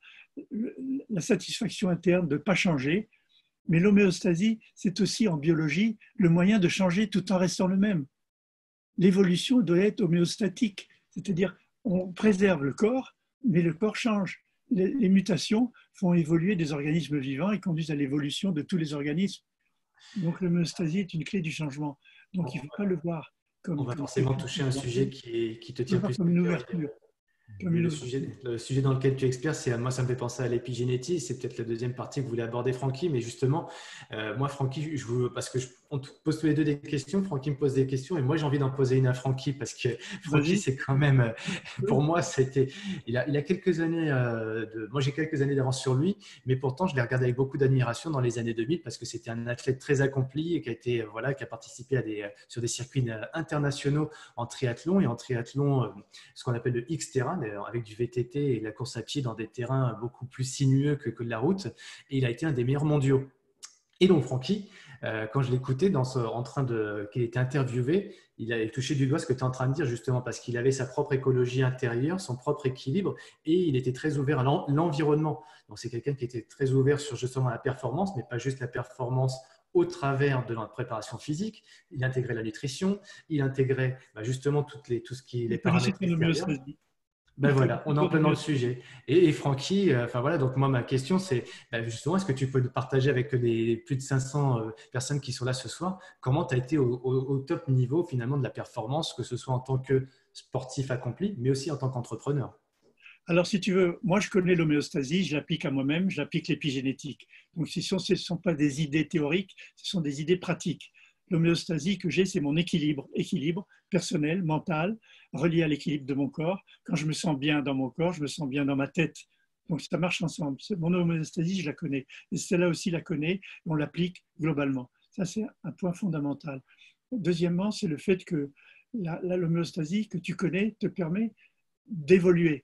la satisfaction interne de ne pas changer. Mais l'homéostasie, c'est aussi en biologie le moyen de changer tout en restant le même. L'évolution doit être homéostatique, c'est-à-dire on préserve le corps, mais le corps change. Les, les mutations font évoluer des organismes vivants et conduisent à l'évolution de tous les organismes. Donc l'homéostasie est une clé du changement. Donc il ne faut pas le voir On comme, va comme forcément quelque toucher chose un de sujet dangereux, qui, est, qui te il faut le tient voir plus comme à une cœur. ouverture. Comme Le une sujet, ouverture. le sujet dans lequel tu experts, c'est moi, ça me fait penser à l'épigénétique. C'est peut-être la deuxième partie que vous voulez aborder, Francky. Mais justement, euh, moi, Francky, je veux, parce que je, on te pose tous les deux des questions. Francky me pose des questions et moi, j'ai envie d'en poser une à Francky parce que Francky, Vas-y. c'est quand même, euh, pour Oui. moi, c'était, il a, il a quelques années euh, de, moi, j'ai quelques années d'avance sur lui, mais pourtant, je l'ai regardé avec beaucoup d'admiration dans les années deux mille parce que c'était un athlète très accompli et qui a été, euh, voilà, qui a participé à des, sur des circuits euh, internationaux en triathlon et en triathlon, euh, ce qu'on appelle le X-terrain, avec du V T T et la course à pied dans des terrains beaucoup plus sinueux que, que de la route. Et il a été un des meilleurs mondiaux. Et donc, Francky, euh, quand je l'écoutais dans ce, en train de, qu'il était interviewé, il avait touché du doigt ce que tu es en train de dire justement parce qu'il avait sa propre écologie intérieure, son propre équilibre et il était très ouvert à l'environnement. Donc, c'est quelqu'un qui était très ouvert sur justement la performance, mais pas juste la performance au travers de notre préparation physique. Il intégrait la nutrition, il intégrait bah, justement toutes les, tout ce qui est les Il connaissait paramètres ton extérieurs. homéostasie. Ben Il voilà, connaissait on est en ton plein dans le homéostasie. sujet. Et, et Francky, euh, enfin voilà, donc moi ma question c'est ben justement, est-ce que tu peux nous partager avec les plus de cinq cents euh, personnes qui sont là ce soir, comment tu as été au, au, au top niveau finalement de la performance, que ce soit en tant que sportif accompli, mais aussi en tant qu'entrepreneur? Alors, si tu veux, moi, je connais l'homéostasie, je l'applique à moi-même, je l'applique l'épigénétique. Donc, ce ne sont pas des idées théoriques, ce sont des idées pratiques. L'homéostasie que j'ai, c'est mon équilibre, équilibre personnel, mental, relié à l'équilibre de mon corps. Quand je me sens bien dans mon corps, je me sens bien dans ma tête. Donc, ça marche ensemble. Mon homéostasie, je la connais. Et celle-là aussi la connaît, on l'applique globalement. Ça, c'est un point fondamental. Deuxièmement, c'est le fait que l'homéostasie que tu connais te permet d'évoluer.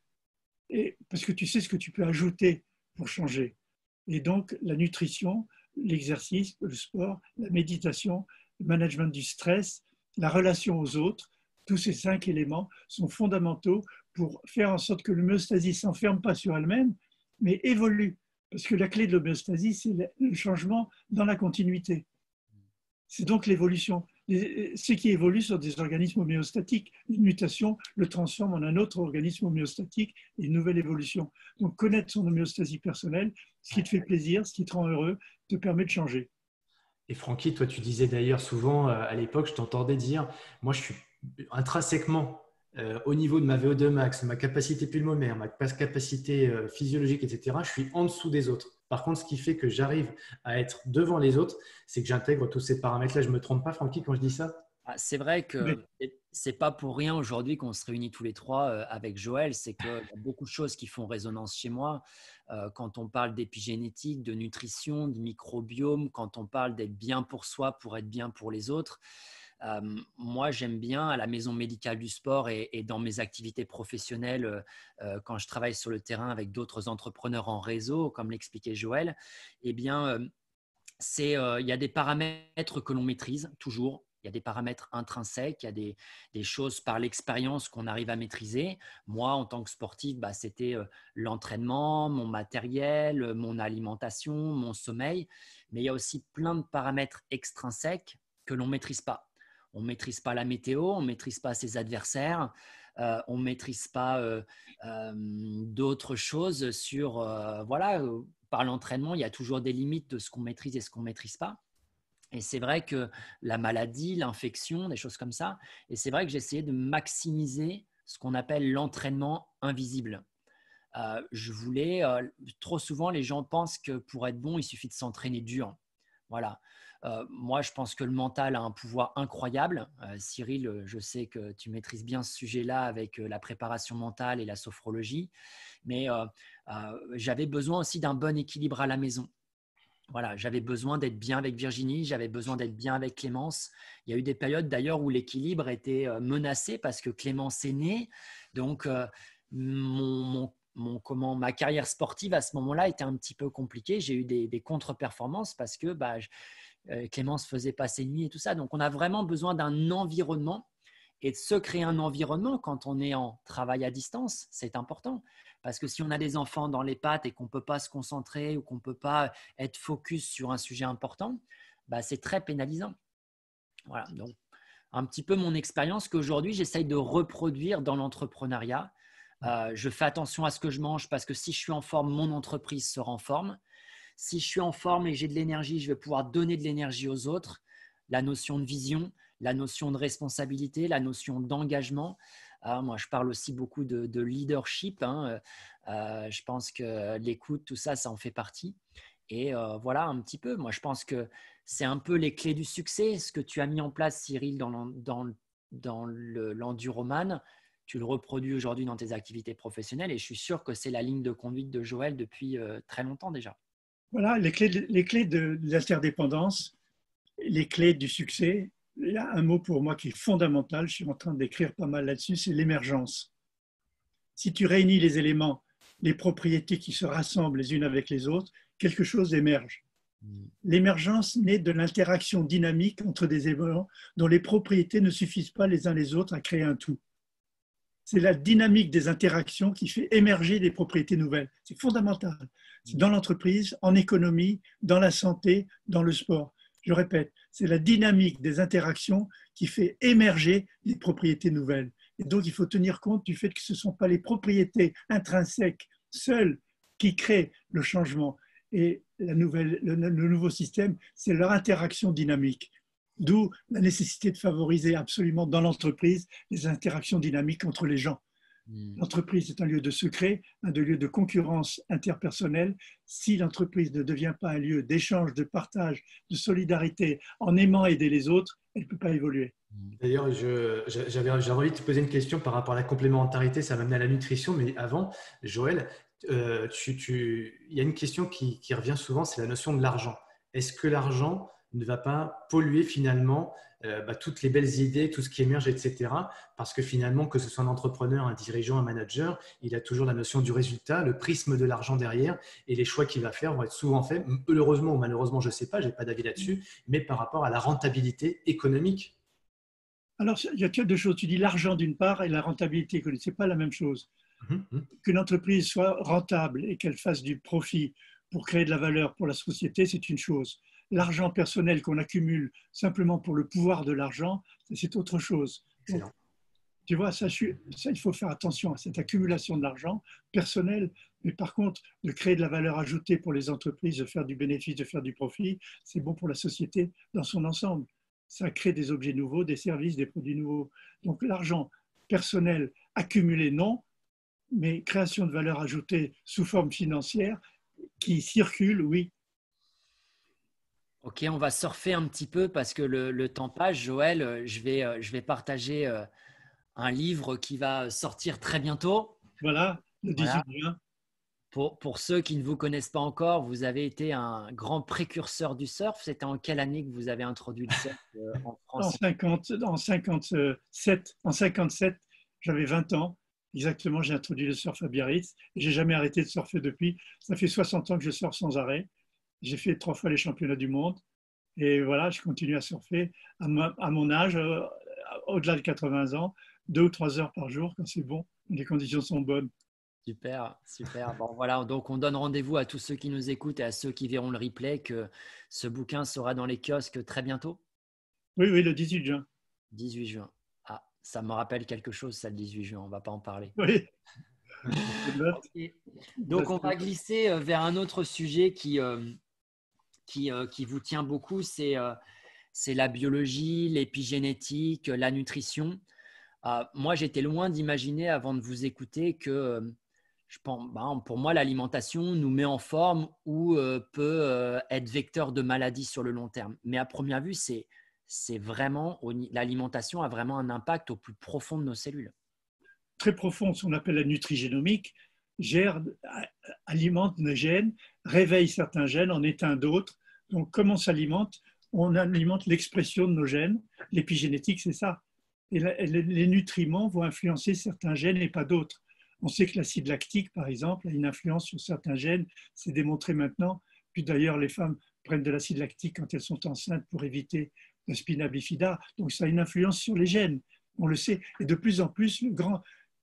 Et parce que tu sais ce que tu peux ajouter pour changer. Et donc, la nutrition, l'exercice, le sport, la méditation, le management du stress, la relation aux autres, tous ces cinq éléments sont fondamentaux pour faire en sorte que l'homéostasie ne s'enferme pas sur elle-même, mais évolue. Parce que la clé de l'homéostasie, c'est le changement dans la continuité. C'est donc l'évolution. Ce qui évolue sont des organismes homéostatiques. Une mutation le transforme en un autre organisme homéostatique et une nouvelle évolution. Donc, connaître son homéostasie personnelle, ce qui te fait plaisir, ce qui te rend heureux, te permet de changer. Et Francky, toi tu disais d'ailleurs souvent euh, à l'époque, je t'entendais dire, moi je suis intrinsèquement euh, au niveau de ma V O deux max, ma capacité pulmonaire, ma capacité euh, physiologique, et cetera, je suis en dessous des autres. Par contre, ce qui fait que j'arrive à être devant les autres, c'est que j'intègre tous ces paramètres-là. Je ne me trompe pas, Francky, quand je dis ça? Ah, c'est vrai Mais, que c'est pas pour rien aujourd'hui qu'on se réunit tous les trois euh, avec Joël. C'est qu'il y a beaucoup de choses qui font résonance chez moi. Euh, quand on parle d'épigénétique, de nutrition, de microbiome, quand on parle d'être bien pour soi pour être bien pour les autres. Euh, moi, j'aime bien à la maison médicale du sport et, et dans mes activités professionnelles, euh, quand je travaille sur le terrain avec d'autres entrepreneurs en réseau, comme l'expliquait Joël, eh bien, euh, c'est, euh, il y a des paramètres que l'on maîtrise toujours Il y a des paramètres intrinsèques, il y a des, des choses par l'expérience qu'on arrive à maîtriser. Moi, en tant que sportif, bah, c'était euh, l'entraînement, mon matériel, euh, mon alimentation, mon sommeil. Mais il y a aussi plein de paramètres extrinsèques que l'on ne maîtrise pas. On ne maîtrise pas la météo, on ne maîtrise pas ses adversaires, euh, on ne maîtrise pas euh, euh, d'autres choses sur… Euh, voilà, euh, par l'entraînement, il y a toujours des limites de ce qu'on maîtrise et ce qu'on ne maîtrise pas. Et c'est vrai que la maladie, l'infection, des choses comme ça. Et c'est vrai que j'ai essayé de maximiser ce qu'on appelle l'entraînement invisible. Euh, je voulais… Euh, trop souvent, les gens pensent que pour être bon, il suffit de s'entraîner dur. Voilà. Euh, moi, je pense que le mental a un pouvoir incroyable. Euh, Cyril, je sais que tu maîtrises bien ce sujet-là avec euh, la préparation mentale et la sophrologie, mais euh, euh, j'avais besoin aussi d'un bon équilibre à la maison. Voilà, j'avais besoin d'être bien avec Virginie, j'avais besoin d'être bien avec Clémence. Il y a eu des périodes d'ailleurs où l'équilibre était euh, menacé parce que Clémence est née. Donc, euh, mon, mon Mon, comment, ma carrière sportive à ce moment-là était un petit peu compliquée. J'ai eu des, des contre-performances parce que bah, je, euh, Clémence faisait pas ses nuits et tout ça. Donc, on a vraiment besoin d'un environnement et de se créer un environnement quand on est en travail à distance. C'est important parce que si on a des enfants dans les pattes et qu'on ne peut pas se concentrer ou qu'on ne peut pas être focus sur un sujet important, bah, c'est très pénalisant. Voilà, donc un petit peu mon expérience qu'aujourd'hui, j'essaye de reproduire dans l'entrepreneuriat. Euh, je fais attention à ce que je mange parce que si je suis en forme, mon entreprise sera en forme. Si je suis en forme et j'ai de l'énergie, je vais pouvoir donner de l'énergie aux autres. La notion de vision, la notion de responsabilité, la notion d'engagement. Euh, moi, je parle aussi beaucoup de, de leadership. Hein. Euh, je pense que l'écoute, tout ça, ça en fait partie. Et euh, voilà un petit peu. Moi, je pense que c'est un peu les clés du succès. Ce que tu as mis en place, Cyril, dans, l'en- dans, dans le- l'enduroman, tu le reproduis aujourd'hui dans tes activités professionnelles. Et je suis sûr que c'est la ligne de conduite de Joël depuis euh, très longtemps déjà. Voilà, les clés de, les clés de l'interdépendance, les clés du succès. Il y a un mot pour moi qui est fondamental, je suis en train d'écrire pas mal là-dessus, c'est l'émergence. Si tu réunis les éléments, les propriétés qui se rassemblent les unes avec les autres, quelque chose émerge. L'émergence naît de l'interaction dynamique entre des éléments dont les propriétés ne suffisent pas les uns les autres à créer un tout. C'est la dynamique des interactions qui fait émerger des propriétés nouvelles. C'est fondamental. C'est dans l'entreprise, en économie, dans la santé, dans le sport. Je répète, c'est la dynamique des interactions qui fait émerger des propriétés nouvelles. Et donc, il faut tenir compte du fait que ce ne sont pas les propriétés intrinsèques seules qui créent le changement. Et la nouvelle, le, le nouveau système, c'est leur interaction dynamique. D'où la nécessité de favoriser absolument dans l'entreprise les interactions dynamiques entre les gens. L'entreprise est un lieu de secret, un lieu de concurrence interpersonnelle. Si l'entreprise ne devient pas un lieu d'échange, de partage, de solidarité, en aimant aider les autres, elle ne peut pas évoluer. D'ailleurs, je- j'avais j'avais envie de te poser une question par rapport à la complémentarité, ça m'amène à la nutrition, mais avant, Joël, euh, tu, tu- il y a une question qui, qui revient souvent, c'est la notion de l'argent. Est-ce que l'argent ne va pas polluer finalement euh, bah, toutes les belles idées, tout ce qui émerge, et cetera. Parce que finalement, que ce soit un entrepreneur, un dirigeant, un manager, il a toujours la notion du résultat, le prisme de l'argent derrière, et les choix qu'il va faire vont être souvent faits, heureusement ou malheureusement, je ne sais pas, je n'ai pas d'avis là-dessus, mais par rapport à la rentabilité économique. Alors, il y a deux choses. Tu dis l'argent d'une part et la rentabilité économique. Ce n'est pas la même chose. Mmh. Qu'une entreprise soit rentable et qu'elle fasse du profit pour créer de la valeur pour la société, c'est une chose. L'argent personnel qu'on accumule simplement pour le pouvoir de l'argent, c'est autre chose. Donc, tu vois, ça, ça, il faut faire attention à cette accumulation de l'argent personnel, mais par contre, de créer de la valeur ajoutée pour les entreprises, de faire du bénéfice, de faire du profit, c'est bon pour la société dans son ensemble. Ça crée des objets nouveaux, des services, des produits nouveaux. Donc l'argent personnel accumulé, non, mais création de valeur ajoutée sous forme financière qui circule, oui. Ok, on va surfer un petit peu parce que le, le temps passe. Joël, je vais, je vais partager un livre qui va sortir très bientôt. Voilà, le dix-huit Voilà. juin. Pour, pour ceux qui ne vous connaissent pas encore, vous avez été un grand précurseur du surf. C'était en quelle année que vous avez introduit le surf en France? En, cinquante, en cinquante-sept, en cinquante-sept, j'avais vingt ans. Exactement, j'ai introduit le surf à Biarritz. Et j'ai jamais arrêté de surfer depuis. Ça fait soixante ans que je surfe sans arrêt. J'ai fait trois fois les championnats du monde. Et voilà, je continue à surfer à, ma, à mon âge, euh, au-delà de quatre-vingts ans, deux ou trois heures par jour quand c'est bon, les conditions sont bonnes. Super, super. Bon, voilà, donc on donne rendez-vous à tous ceux qui nous écoutent et à ceux qui verront le replay que ce bouquin sera dans les kiosques très bientôt. Oui, oui, le dix-huit juin. dix-huit juin. Ah, ça me rappelle quelque chose, ça, le dix-huit juin. On ne va pas en parler. Oui. Okay. Donc, on va glisser vers un autre sujet qui, euh, qui, euh, qui vous tient beaucoup, c'est euh, c'est la biologie, l'épigénétique, la nutrition. Euh, moi, j'étais loin d'imaginer avant de vous écouter que euh, je pense, ben, pour moi, l'alimentation nous met en forme ou euh, peut euh, être vecteur de maladies sur le long terme. Mais à première vue, c'est c'est vraiment l'alimentation a vraiment un impact au plus profond de nos cellules. Très profond, ce qu'on appelle la nutrigénomique, gère, alimente nos gènes, réveille certains gènes, en éteint d'autres. Donc, comme on s'alimente, on alimente l'expression de nos gènes. L'épigénétique, c'est ça. Et les nutriments vont influencer certains gènes et pas d'autres. On sait que l'acide lactique, par exemple, a une influence sur certains gènes. C'est démontré maintenant. Puis d'ailleurs, les femmes prennent de l'acide lactique quand elles sont enceintes pour éviter la spina bifida. Donc, ça a une influence sur les gènes. On le sait. Et de plus en plus, le grand,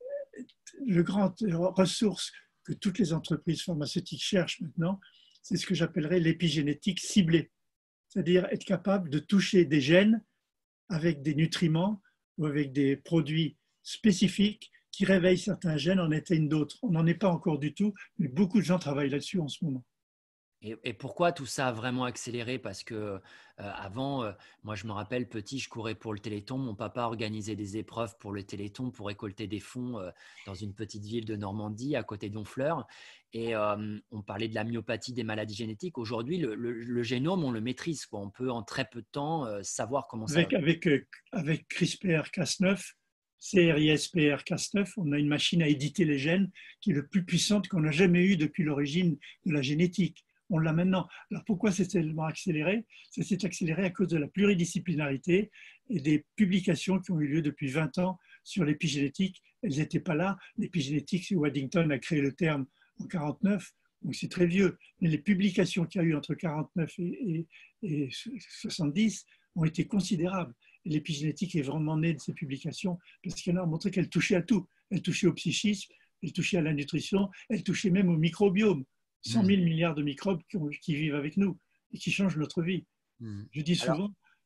le grand ressource que toutes les entreprises pharmaceutiques cherchent maintenant, c'est ce que j'appellerais l'épigénétique ciblée. C'est-à-dire être capable de toucher des gènes avec des nutriments ou avec des produits spécifiques qui réveillent certains gènes, en éteignent d'autres. On n'en est pas encore du tout, mais beaucoup de gens travaillent là-dessus en ce moment. Et, et pourquoi tout ça a vraiment accéléré? Parce que euh, avant, euh, moi je me rappelle petit, je courais pour le Téléthon. Mon papa organisait des épreuves pour le Téléthon pour récolter des fonds euh, dans une petite ville de Normandie à côté d'Honfleur. Et euh, on parlait de la myopathie, des maladies génétiques. Aujourd'hui, le, le, le génome, on le maîtrise, quoi. On peut en très peu de temps euh, savoir comment avec, ça. Avec, avec CRISPR Cas neuf, C R I S P R Cas neuf, on a une machine à éditer les gènes qui est la plus puissante qu'on a jamais eue depuis l'origine de la génétique. On l'a maintenant. Alors pourquoi c'est tellement accéléré? Ça s'est accéléré à cause de la pluridisciplinarité et des publications qui ont eu lieu depuis vingt ans sur l'épigénétique. Elles n'étaient pas là. L'épigénétique, c'est Waddington a créé le terme en quarante-neuf, donc c'est très vieux. Mais les publications qu'il y a eu entre quarante-neuf et, et, et soixante-dix ont été considérables. L'épigénétique est vraiment née de ces publications parce qu'elle a montré qu'elle touchait à tout. Elle touchait au psychisme, elle touchait à la nutrition, elle touchait même au microbiome. cent mille milliards de microbes qui, ont, qui vivent avec nous et qui changent notre vie. Mmh. Je dis souvent,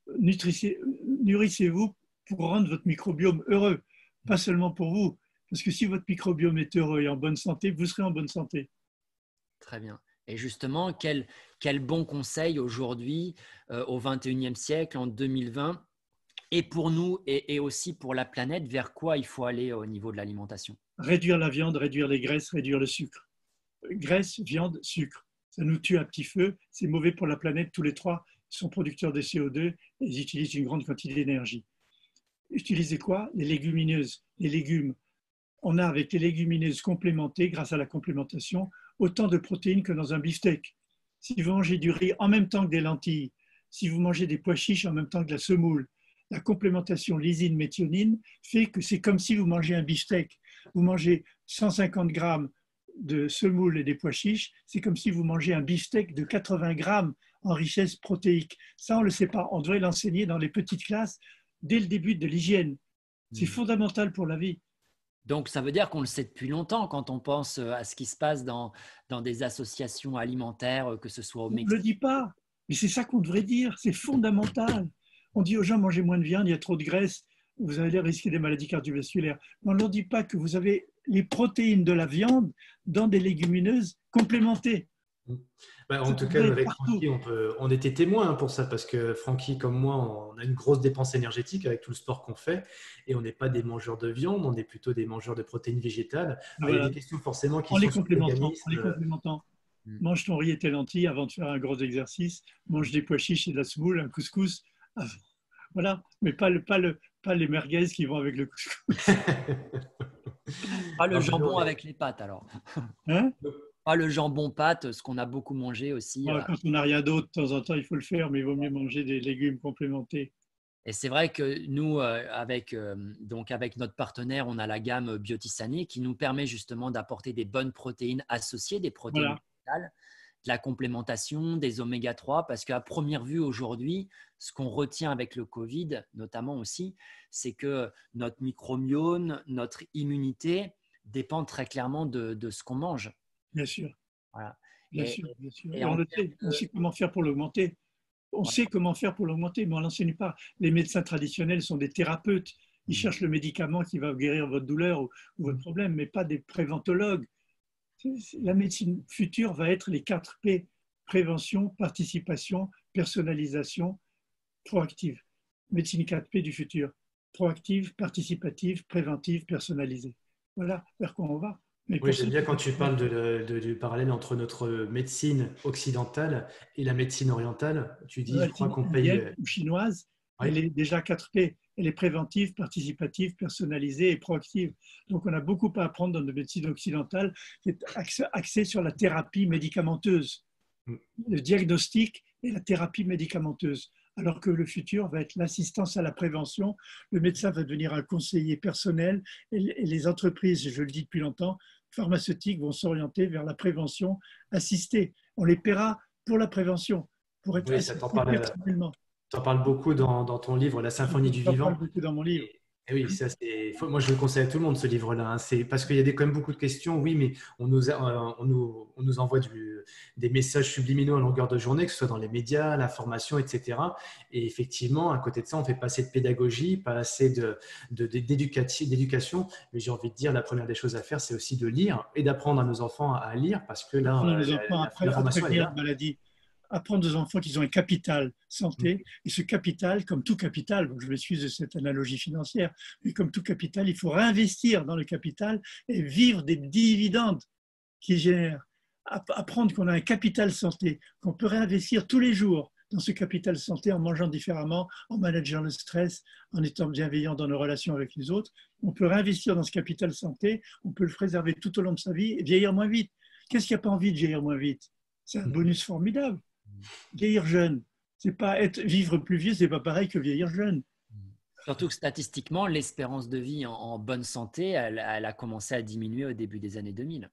nourrissez-vous pour rendre votre microbiome heureux, pas seulement pour vous. Parce que si votre microbiome est heureux et en bonne santé, vous serez en bonne santé. Très bien. Et justement, quel, quel bon conseil aujourd'hui, euh, au vingt et unième siècle, en deux mille vingt, et pour nous et, et aussi pour la planète, vers quoi il faut aller au niveau de l'alimentation? Réduire la viande, réduire les graisses, réduire le sucre. Graisse, viande, sucre. Ça nous tue à petit feu. C'est mauvais pour la planète. Tous les trois sont producteurs de C O deux et ils utilisent une grande quantité d'énergie. Utilisez quoi? Les légumineuses, les légumes. On a avec les légumineuses complémentées, grâce à la complémentation, autant de protéines que dans un beefsteak. Si vous mangez du riz en même temps que des lentilles, si vous mangez des pois chiches en même temps que de la semoule, la complémentation lysine-méthionine fait que c'est comme si vous mangez un beefsteak. Vous mangez cent cinquante grammes de semoule et des pois chiches, c'est comme si vous mangez un beefsteak de quatre-vingts grammes en richesse protéique. Ça, on ne le sait pas. On devrait l'enseigner dans les petites classes dès le début de l'hygiène. C'est mmh. fondamental pour la vie. Donc, ça veut dire qu'on le sait depuis longtemps quand on pense à ce qui se passe dans, dans des associations alimentaires, que ce soit au Mexique. On ne le dit pas, mais c'est ça qu'on devrait dire. C'est fondamental. On dit aux gens, mangez moins de viande, il y a trop de graisse, vous allez risquer des maladies cardiovasculaires. Mais on ne leur dit pas que vous avez les protéines de la viande dans des légumineuses complémentées. Bah, en tout cas, avec Francky, on, peut, on était témoins pour ça parce que Francky, comme moi, on a une grosse dépense énergétique avec tout le sport qu'on fait et on n'est pas des mangeurs de viande, on est plutôt des mangeurs de protéines végétales. Alors, voilà. Il y a des questions forcément qui en sont les complémentant, sur en les complémentant. Mmh. Mange ton riz et tes lentilles avant de faire un gros exercice. Mange des pois chiches et de la semoule, un couscous. Voilà, mais pas, le, pas, le, pas les merguez qui vont avec le couscous. Pas le jambon avec les pâtes alors. Hein? Pas le jambon pâte, ce qu'on a beaucoup mangé aussi. Ouais, quand on n'a rien d'autre, de temps en temps, il faut le faire, mais il vaut mieux manger des légumes complémentés. Et c'est vrai que nous, euh, avec, euh, donc avec notre partenaire, on a la gamme Biotisane qui nous permet justement d'apporter des bonnes protéines associées, des protéines voilà. végétales de la complémentation, des oméga trois, parce qu'à première vue aujourd'hui, ce qu'on retient avec le Covid, notamment aussi, c'est que notre microbiome, notre immunité dépendent très clairement de, de ce qu'on mange. Bien sûr. Voilà. Bien Et, sûr, bien sûr. et Et on en le termes sait, on de- sait comment faire pour l'augmenter. On ouais. sait comment faire pour l'augmenter, mais on n'enseigne pas. Les médecins traditionnels sont des thérapeutes. Ils Mhm. cherchent le médicament qui va guérir votre douleur ou, ou votre problème, mais pas des préventologues. C'est- c'est- La médecine future va être les quatre P: prévention, participation, personnalisation, proactive. Médecine quatre P du futur: proactive, participative, préventive, personnalisée. Voilà vers quoi on va. Mais Oui, pour j'aime ça, bien quand tu parles de, de- du parallèle entre notre médecine occidentale et la médecine orientale. Tu dis, la je crois médecine qu'on paye. indienne ou chinoise, Oui, elle est déjà quatre P. Elle est préventive, participative, personnalisée et proactive. Donc, on a beaucoup à apprendre dans notre médecine occidentale, qui est axée sur la thérapie médicamenteuse, le diagnostic et la thérapie médicamenteuse. Alors que le futur va être l'assistance à la prévention. Le médecin va devenir un conseiller personnel et les entreprises, je le dis depuis longtemps, pharmaceutiques vont s'orienter vers la prévention assistée. On les paiera pour la prévention, pour être oui, ça t'en assistés parle, personnellement. t'en parles beaucoup dans, dans ton livre, La Symphonie du J'en parle Vivant. beaucoup dans mon livre. Et, et oui, ça c'est. faut- Moi, je le conseille à tout le monde ce livre-là. Hein. C'est parce qu'il y a des, quand même beaucoup de questions. Oui, mais on nous, a- euh, on nous, on nous envoie du- des messages subliminaux à longueur de journée, que ce soit dans les médias, l'information, et cetera. Et effectivement, à côté de ça, on fait pas assez de pédagogie, pas assez de, de- de- d'éducati- d'éducation. Mais j'ai envie de dire, la première des choses à faire, c'est aussi de lire et d'apprendre à nos enfants à lire, parce que là, Apprendre euh, aux la- enfants à, la- pré- à l'information, elle est prévenir là. la maladie. Apprendre aux enfants qu'ils ont un capital santé. Et ce capital, comme tout capital, donc je m'excuse de cette analogie financière, mais comme tout capital, il faut réinvestir dans le capital et vivre des dividendes qui génèrent. Apprendre qu'on a un capital santé, qu'on peut réinvestir tous les jours dans ce capital santé en mangeant différemment, en manageant le stress, en étant bienveillant dans nos relations avec les autres. On peut réinvestir dans ce capital santé, on peut le préserver tout au long de sa vie et vieillir moins vite. Qu'est-ce qui n'a pas envie de vieillir moins vite? C'est un bonus formidable. Vieillir jeune, c'est pas être vivre plus vieux, c'est pas pareil que vieillir jeune. Surtout que statistiquement, l'espérance de vie en, en bonne santé, elle, elle a commencé à diminuer au début des années deux mille.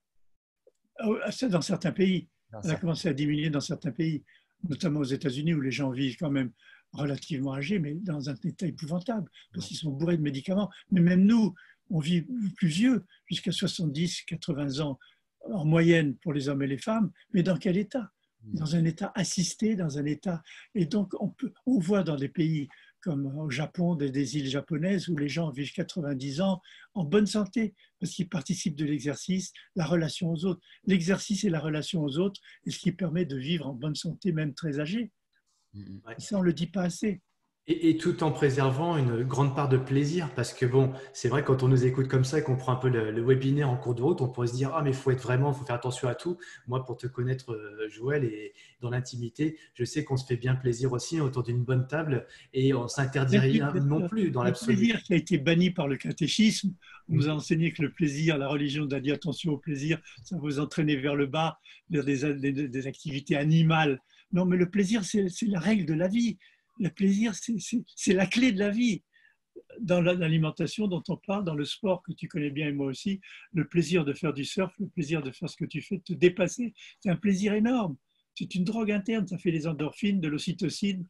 Ah, ça, dans certains pays, Dans elle a certains- commencé à diminuer dans certains pays, notamment aux États-Unis où les gens vivent quand même relativement âgés, mais dans un état épouvantable, parce Ouais. qu'ils sont bourrés de médicaments. Mais même nous, on vit plus vieux, jusqu'à soixante-dix, quatre-vingts ans en moyenne pour les hommes et les femmes, mais dans quel état? Dans un état assisté, dans un état. Et donc, on, peut, on voit dans des pays comme au Japon, des, des îles japonaises, où les gens vivent quatre-vingt-dix ans en bonne santé, parce qu'ils participent de l'exercice, la relation aux autres. L'exercice et la relation aux autres est ce qui permet de vivre en bonne santé, même très âgé. Mhm. Ouais. Et ça, on ne le dit pas assez. Et, et tout en préservant une grande part de plaisir, parce que bon, c'est vrai, quand on nous écoute comme ça et qu'on prend un peu le, le webinaire en cours de route, on pourrait se dire, ah, mais il faut être vraiment, il faut faire attention à tout. Moi, pour te connaître, euh, Joël, et dans l'intimité, je sais qu'on se fait bien plaisir aussi autour d'une bonne table et on s'interdit rien non plus dans Le l'absolu. plaisir qui a été banni par le catéchisme, on nous a Mm. enseigné que le plaisir, la religion nous a dit attention au plaisir, ça va vous entraîner vers le bas, vers des, des, des activités animales. Non, mais le plaisir, c'est c'est la règle de la vie. Le plaisir, c'est- c'est c'est la clé de la vie. Dans l'alimentation dont on parle, dans le sport que tu connais bien et moi aussi, le plaisir de faire du surf, le plaisir de faire ce que tu fais, de te dépasser, c'est un plaisir énorme. C'est une drogue interne, ça fait des endorphines, de l'ocytocine.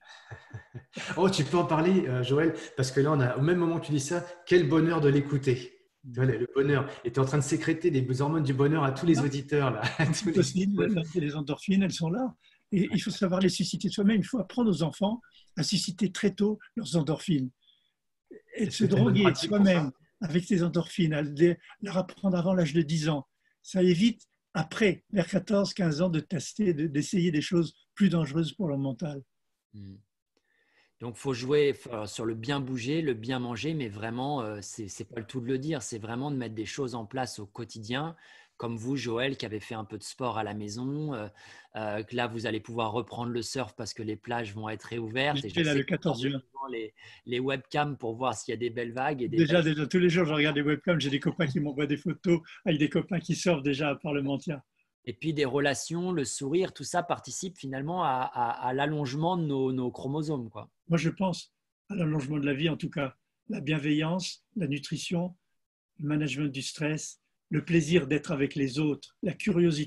Oh, tu peux en parler, euh, Joël, parce que là, on a, au même moment que tu dis ça, quel bonheur de l'écouter. Tu vois, le bonheur. Et tu es en train de sécréter des hormones du bonheur à tous les auditeurs, là. à tous les- L'ocytocine, les endorphines, elles sont là. Et il faut savoir les susciter soi-même. Il faut apprendre aux enfants à susciter très tôt leurs endorphines. Et de Est-ce se que tu as une bonne droguer pratique pour ça? soi-même avec ces endorphines, à leur apprendre avant l'âge de dix ans. Ça évite, après, vers quatorze quinze ans, de tester, de- d'essayer des choses plus dangereuses pour leur mental. Mhm. Donc, il faut jouer faut- sur le bien bouger, le bien manger, mais vraiment, euh, c'est c'est pas le tout de le dire, c'est vraiment de mettre des choses en place au quotidien, comme vous, Joël, qui avez fait un peu de sport à la maison, euh, euh, que là, vous allez pouvoir reprendre le surf parce que les plages vont être réouvertes. Et J'étais je là sais le que vous quatorze regardez juin. souvent les, les webcams pour voir s'il y a des belles vagues et des Déjà, belles. déjà, tous les jours, je regarde des webcams. J'ai des copains qui m'envoient des photos avec des copains qui surfent déjà à Parlementia. Et puis des relations, le sourire, tout ça participe finalement à, à- à l'allongement de nos, nos chromosomes, quoi. Moi, je pense à l'allongement de la vie, en tout cas. La bienveillance, la nutrition, le management du stress, le plaisir d'être avec les autres, la curiosité.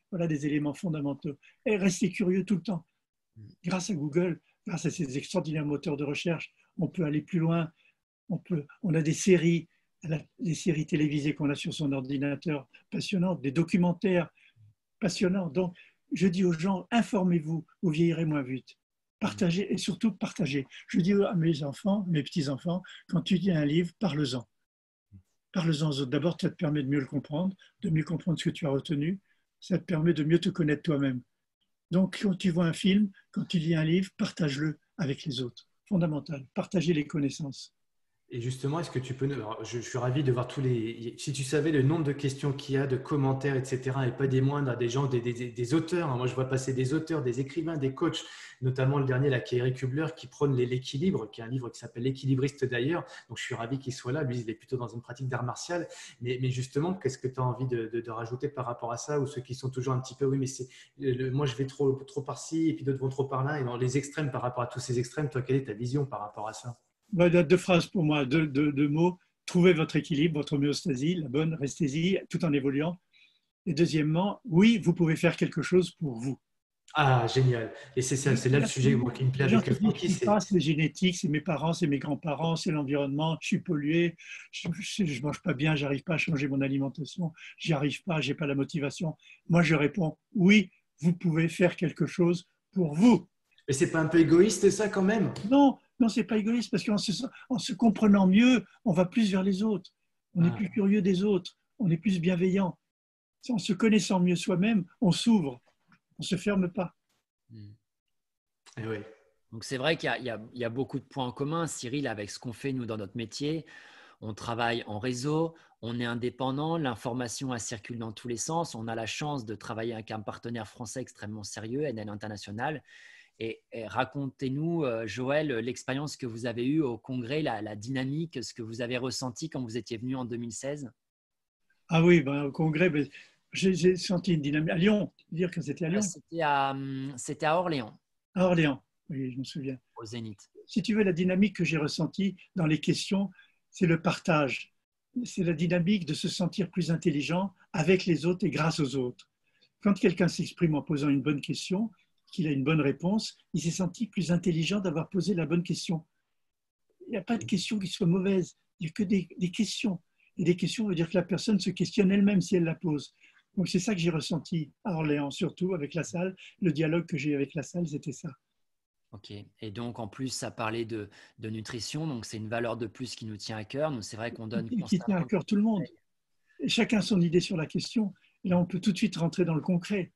Voilà des éléments fondamentaux. Et restez curieux tout le temps. Grâce à Google, grâce à ces extraordinaires moteurs de recherche, on peut aller plus loin. On, peut, on a des séries, des séries télévisées qu'on a sur son ordinateur passionnantes, des documentaires passionnants. Donc, je dis aux gens, informez-vous, vous vieillirez moins vite. Partagez et surtout partagez. Je dis à mes enfants, mes petits-enfants, quand tu lis un livre, parle-en. Parle-en aux autres. D'abord, ça te permet de mieux le comprendre, de mieux comprendre ce que tu as retenu. Ça te permet de mieux te connaître toi-même. Donc, quand tu vois un film, quand tu lis un livre, partage-le avec les autres. Fondamental. Partager les connaissances. Et justement, est-ce que tu peux… Alors, je, je suis ravi de voir tous les… Si tu savais le nombre de questions qu'il y a, de commentaires, et cetera, et pas des moindres, des gens, des, des, des auteurs. Moi, je vois passer des auteurs, des écrivains, des coachs, notamment le dernier, là, qui est Eric Hubler, qui prône l'équilibre, qui est un livre qui s'appelle L'équilibriste d'ailleurs. Donc, je suis ravi qu'il soit là. Lui, il est plutôt dans une pratique d'art martial. Mais, mais justement, qu'est-ce que tu as envie de, de, de rajouter par rapport à ça, ou ceux qui sont toujours un petit peu… Oui, mais c'est le, moi, je vais trop, trop par-ci, et puis d'autres vont trop par-là. Et dans les extrêmes, par rapport à tous ces extrêmes, toi, quelle est ta vision par rapport à ça? Il y a deux phrases pour moi, deux, deux, deux mots. Trouvez votre équilibre, votre homéostasie, la bonne, restez-y, tout en évoluant. Et deuxièmement, oui, vous pouvez faire quelque chose pour vous. Ah, génial. Et c'est ça, c'est là le sujet moi, qui me plaît avec Francky. C'est génétique, c'est mes parents, c'est mes grands-parents, c'est l'environnement, je suis pollué, je ne mange pas bien, j'arrive pas à changer mon alimentation, j'y arrive pas, j'ai pas la motivation. Moi, je réponds, oui, vous pouvez faire quelque chose pour vous. Mais c'est pas un peu égoïste ça quand même? Non. Non, ce n'est pas égoïste, parce qu'en se, en se comprenant mieux, on va plus vers les autres. On ah. est plus curieux des autres, on est plus bienveillant. En se connaissant mieux soi-même, on s'ouvre, on ne se ferme pas. Mmh. Et oui. Donc c'est vrai qu'il y a, il y a, il y a beaucoup de points en commun, Cyril, avec ce qu'on fait nous dans notre métier. On travaille en réseau, on est indépendant, l'information elle circule dans tous les sens. On a la chance de travailler avec un partenaire français extrêmement sérieux, N L International. Et, et racontez-nous, euh, Joël, l'expérience que vous avez eue au congrès, la, la dynamique, ce que vous avez ressenti quand vous étiez venu en deux mille seize. Ah oui, ben, au congrès, ben, j'ai, j'ai senti une dynamique. À Lyon, dire que c'était à Lyon. C'était à, c'était à Orléans. À Orléans, oui, je me souviens. Au Zénith. Si tu veux, la dynamique que j'ai ressentie dans les questions, c'est le partage. C'est la dynamique de se sentir plus intelligent avec les autres et grâce aux autres. Quand quelqu'un s'exprime en posant une bonne question, qu'il a une bonne réponse, il s'est senti plus intelligent d'avoir posé la bonne question. Il n'y a pas de question qui soit mauvaise, il n'y a que des, des questions. Et des questions veut dire que la personne se questionne elle-même si elle la pose. Donc c'est ça que j'ai ressenti à Orléans, surtout avec la salle. Le dialogue que j'ai eu avec la salle, c'était ça. Ok. Et donc en plus, ça parlait de, de nutrition, donc c'est une valeur de plus qui nous tient à cœur. Nous, c'est vrai qu'on donne constamment… Qui tient à cœur tout le monde. Et chacun a son idée sur la question. Et là, on peut tout de suite rentrer dans le concret.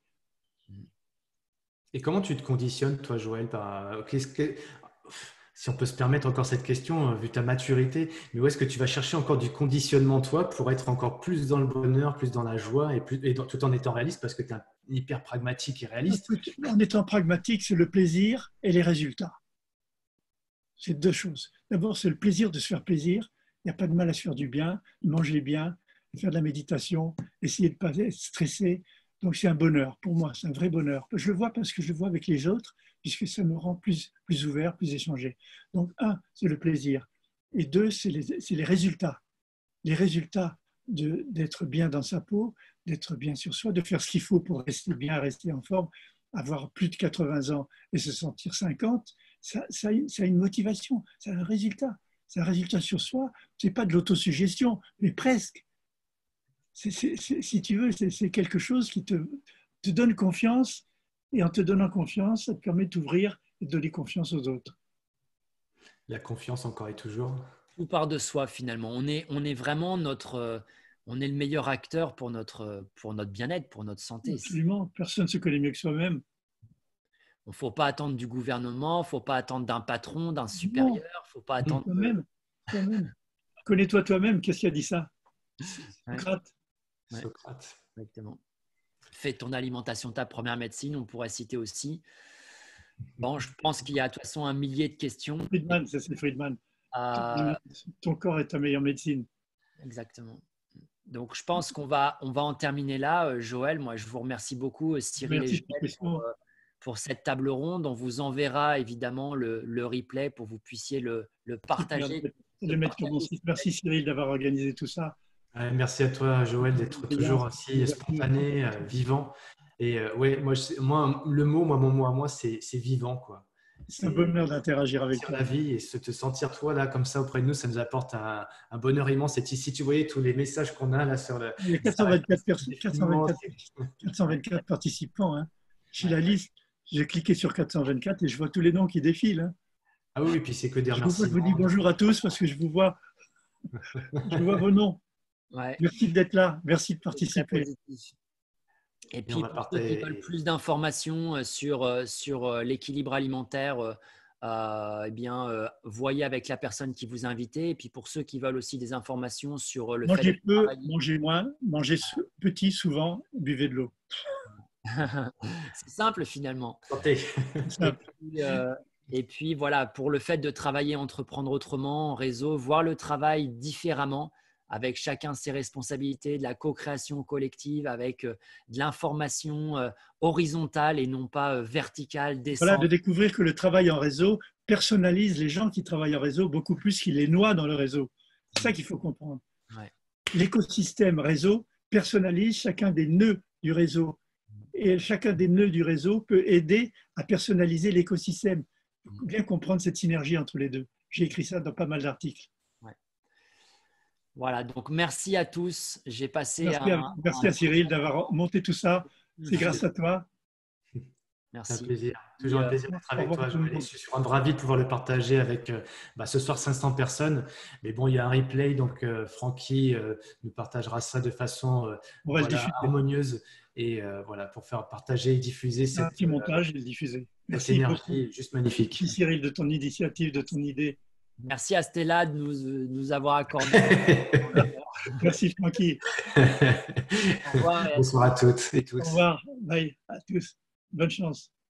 Et comment tu te conditionnes, toi, Joël, par… Qu'est-ce que… Si on peut se permettre encore cette question, vu ta maturité, mais où est-ce que tu vas chercher encore du conditionnement, toi, pour être encore plus dans le bonheur, plus dans la joie, et, plus, et dans, tout en étant réaliste, parce que tu es un hyper pragmatique et réaliste. En étant pragmatique, c'est le plaisir et les résultats. C'est deux choses. D'abord, c'est le plaisir de se faire plaisir. Il n'y a pas de mal à se faire du bien, manger bien, faire de la méditation, essayer de ne pas être stressé. Donc, c'est un bonheur. Pour moi, c'est un vrai bonheur. Je le vois parce que je le vois avec les autres, puisque ça me rend plus, plus ouvert, plus échangé. Donc, un, c'est le plaisir. Et deux, c'est les, c'est les résultats. Les résultats de, d'être bien dans sa peau, d'être bien sur soi, de faire ce qu'il faut pour rester bien, rester en forme, avoir plus de quatre-vingts ans et se sentir cinquante, ça, ça, ça a une motivation, ça a un résultat. C'est un résultat sur soi. Ce n'est pas de l'autosuggestion, mais presque. C'est, c'est, c'est, si tu veux, c'est, c'est quelque chose qui te, te donne confiance, et en te donnant confiance, ça te permet d'ouvrir et de donner confiance aux autres. La confiance encore et toujours. Tout part de soi finalement. On est, on est vraiment notre, on est le meilleur acteur pour notre, pour notre bien-être, pour notre santé. Absolument. Personne ne se connaît mieux que soi-même. Il ne faut pas attendre du gouvernement, il ne faut pas attendre d'un patron, d'un supérieur. Il ne faut pas attendre… Toi-même. Toi-même. Connais-toi toi-même. Qu'est-ce qui a dit ça? Socrate. Ouais. Socrate. Exactement. Fais ton alimentation ta première médecine, on pourrait citer aussi. Bon, je pense qu'il y a de toute façon un millier de questions. Friedman, ça c'est Friedman. Euh, ton corps est ta meilleure médecine. Exactement. Donc, je pense qu'on va, on va en terminer là. Joël, moi, je vous remercie beaucoup, Cyril Merci et Joël, pour, pour cette table ronde. On vous enverra évidemment le, le replay pour que vous puissiez le, le partager. Le mettre sur mon site. Merci Cyril d'avoir organisé tout ça. Merci à toi, Joël, d'être toujours aussi spontané, vivant. Et euh, ouais, moi, je, moi, le mot, moi, mon mot à moi, c'est vivant, quoi. C'est un bonheur d'interagir avec toi. La vie et se te sentir toi là comme ça auprès de nous, ça nous apporte un, un bonheur immense. Et si tu voyais tous les messages qu'on a là sur le, il y a quatre cent vingt-quatre, quatre cent vingt-quatre, quatre cent vingt-quatre participants. Hein. J'ai ouais. la liste. J'ai cliqué sur quatre cent vingt-quatre et je vois tous les noms qui défilent. Hein. Ah oui, et puis c'est que des remerciements. Je vous, je vous dis bonjour à tous parce que je vous vois, je vois vos noms. Ouais. Merci d'être là. Merci de participer. Et puis, et pour ceux qui veulent plus d'informations sur, sur l'équilibre alimentaire, euh, eh bien, euh, voyez avec la personne qui vous a invité. Et puis, pour ceux qui veulent aussi des informations sur le mangez fait de peu, travailler… mangez moins, mangez petit souvent, buvez de l'eau. C'est simple finalement. Santé. Et puis, euh, et puis, voilà, pour le fait de travailler, entreprendre autrement, en réseau, voir le travail différemment, avec chacun ses responsabilités, de la co-création collective, avec euh, de l'information euh, horizontale et non pas euh, verticale, descente. Voilà, de découvrir que le travail en réseau personnalise les gens qui travaillent en réseau beaucoup plus qu'il les noie dans le réseau. C'est ça qu'il faut comprendre. Ouais. L'écosystème réseau personnalise chacun des nœuds du réseau. Et chacun des nœuds du réseau peut aider à personnaliser l'écosystème. Il faut bien comprendre cette synergie entre les deux. J'ai écrit ça dans pas mal d'articles. Voilà, donc merci à tous. J'ai passé merci un, à, merci un... à Cyril d'avoir monté tout ça. C'est grâce à toi. Merci. C'est un plaisir. Toujours un plaisir d'être avec toi. Je suis ravi de pouvoir le partager avec bah, ce soir cinq cents personnes. Mais bon, il y a un replay, donc euh, Francky euh, nous partagera ça de façon euh, voilà, harmonieuse et euh, voilà pour faire partager et diffuser cette, un petit montage et le diffuser. Merci énergie, juste magnifique. Merci Cyril de ton initiative, de ton idée. Merci à Stella de nous, nous avoir accordé. Merci Francky. Au revoir. Bonsoir à toutes et tous. Au revoir. Bye à tous. Bonne chance.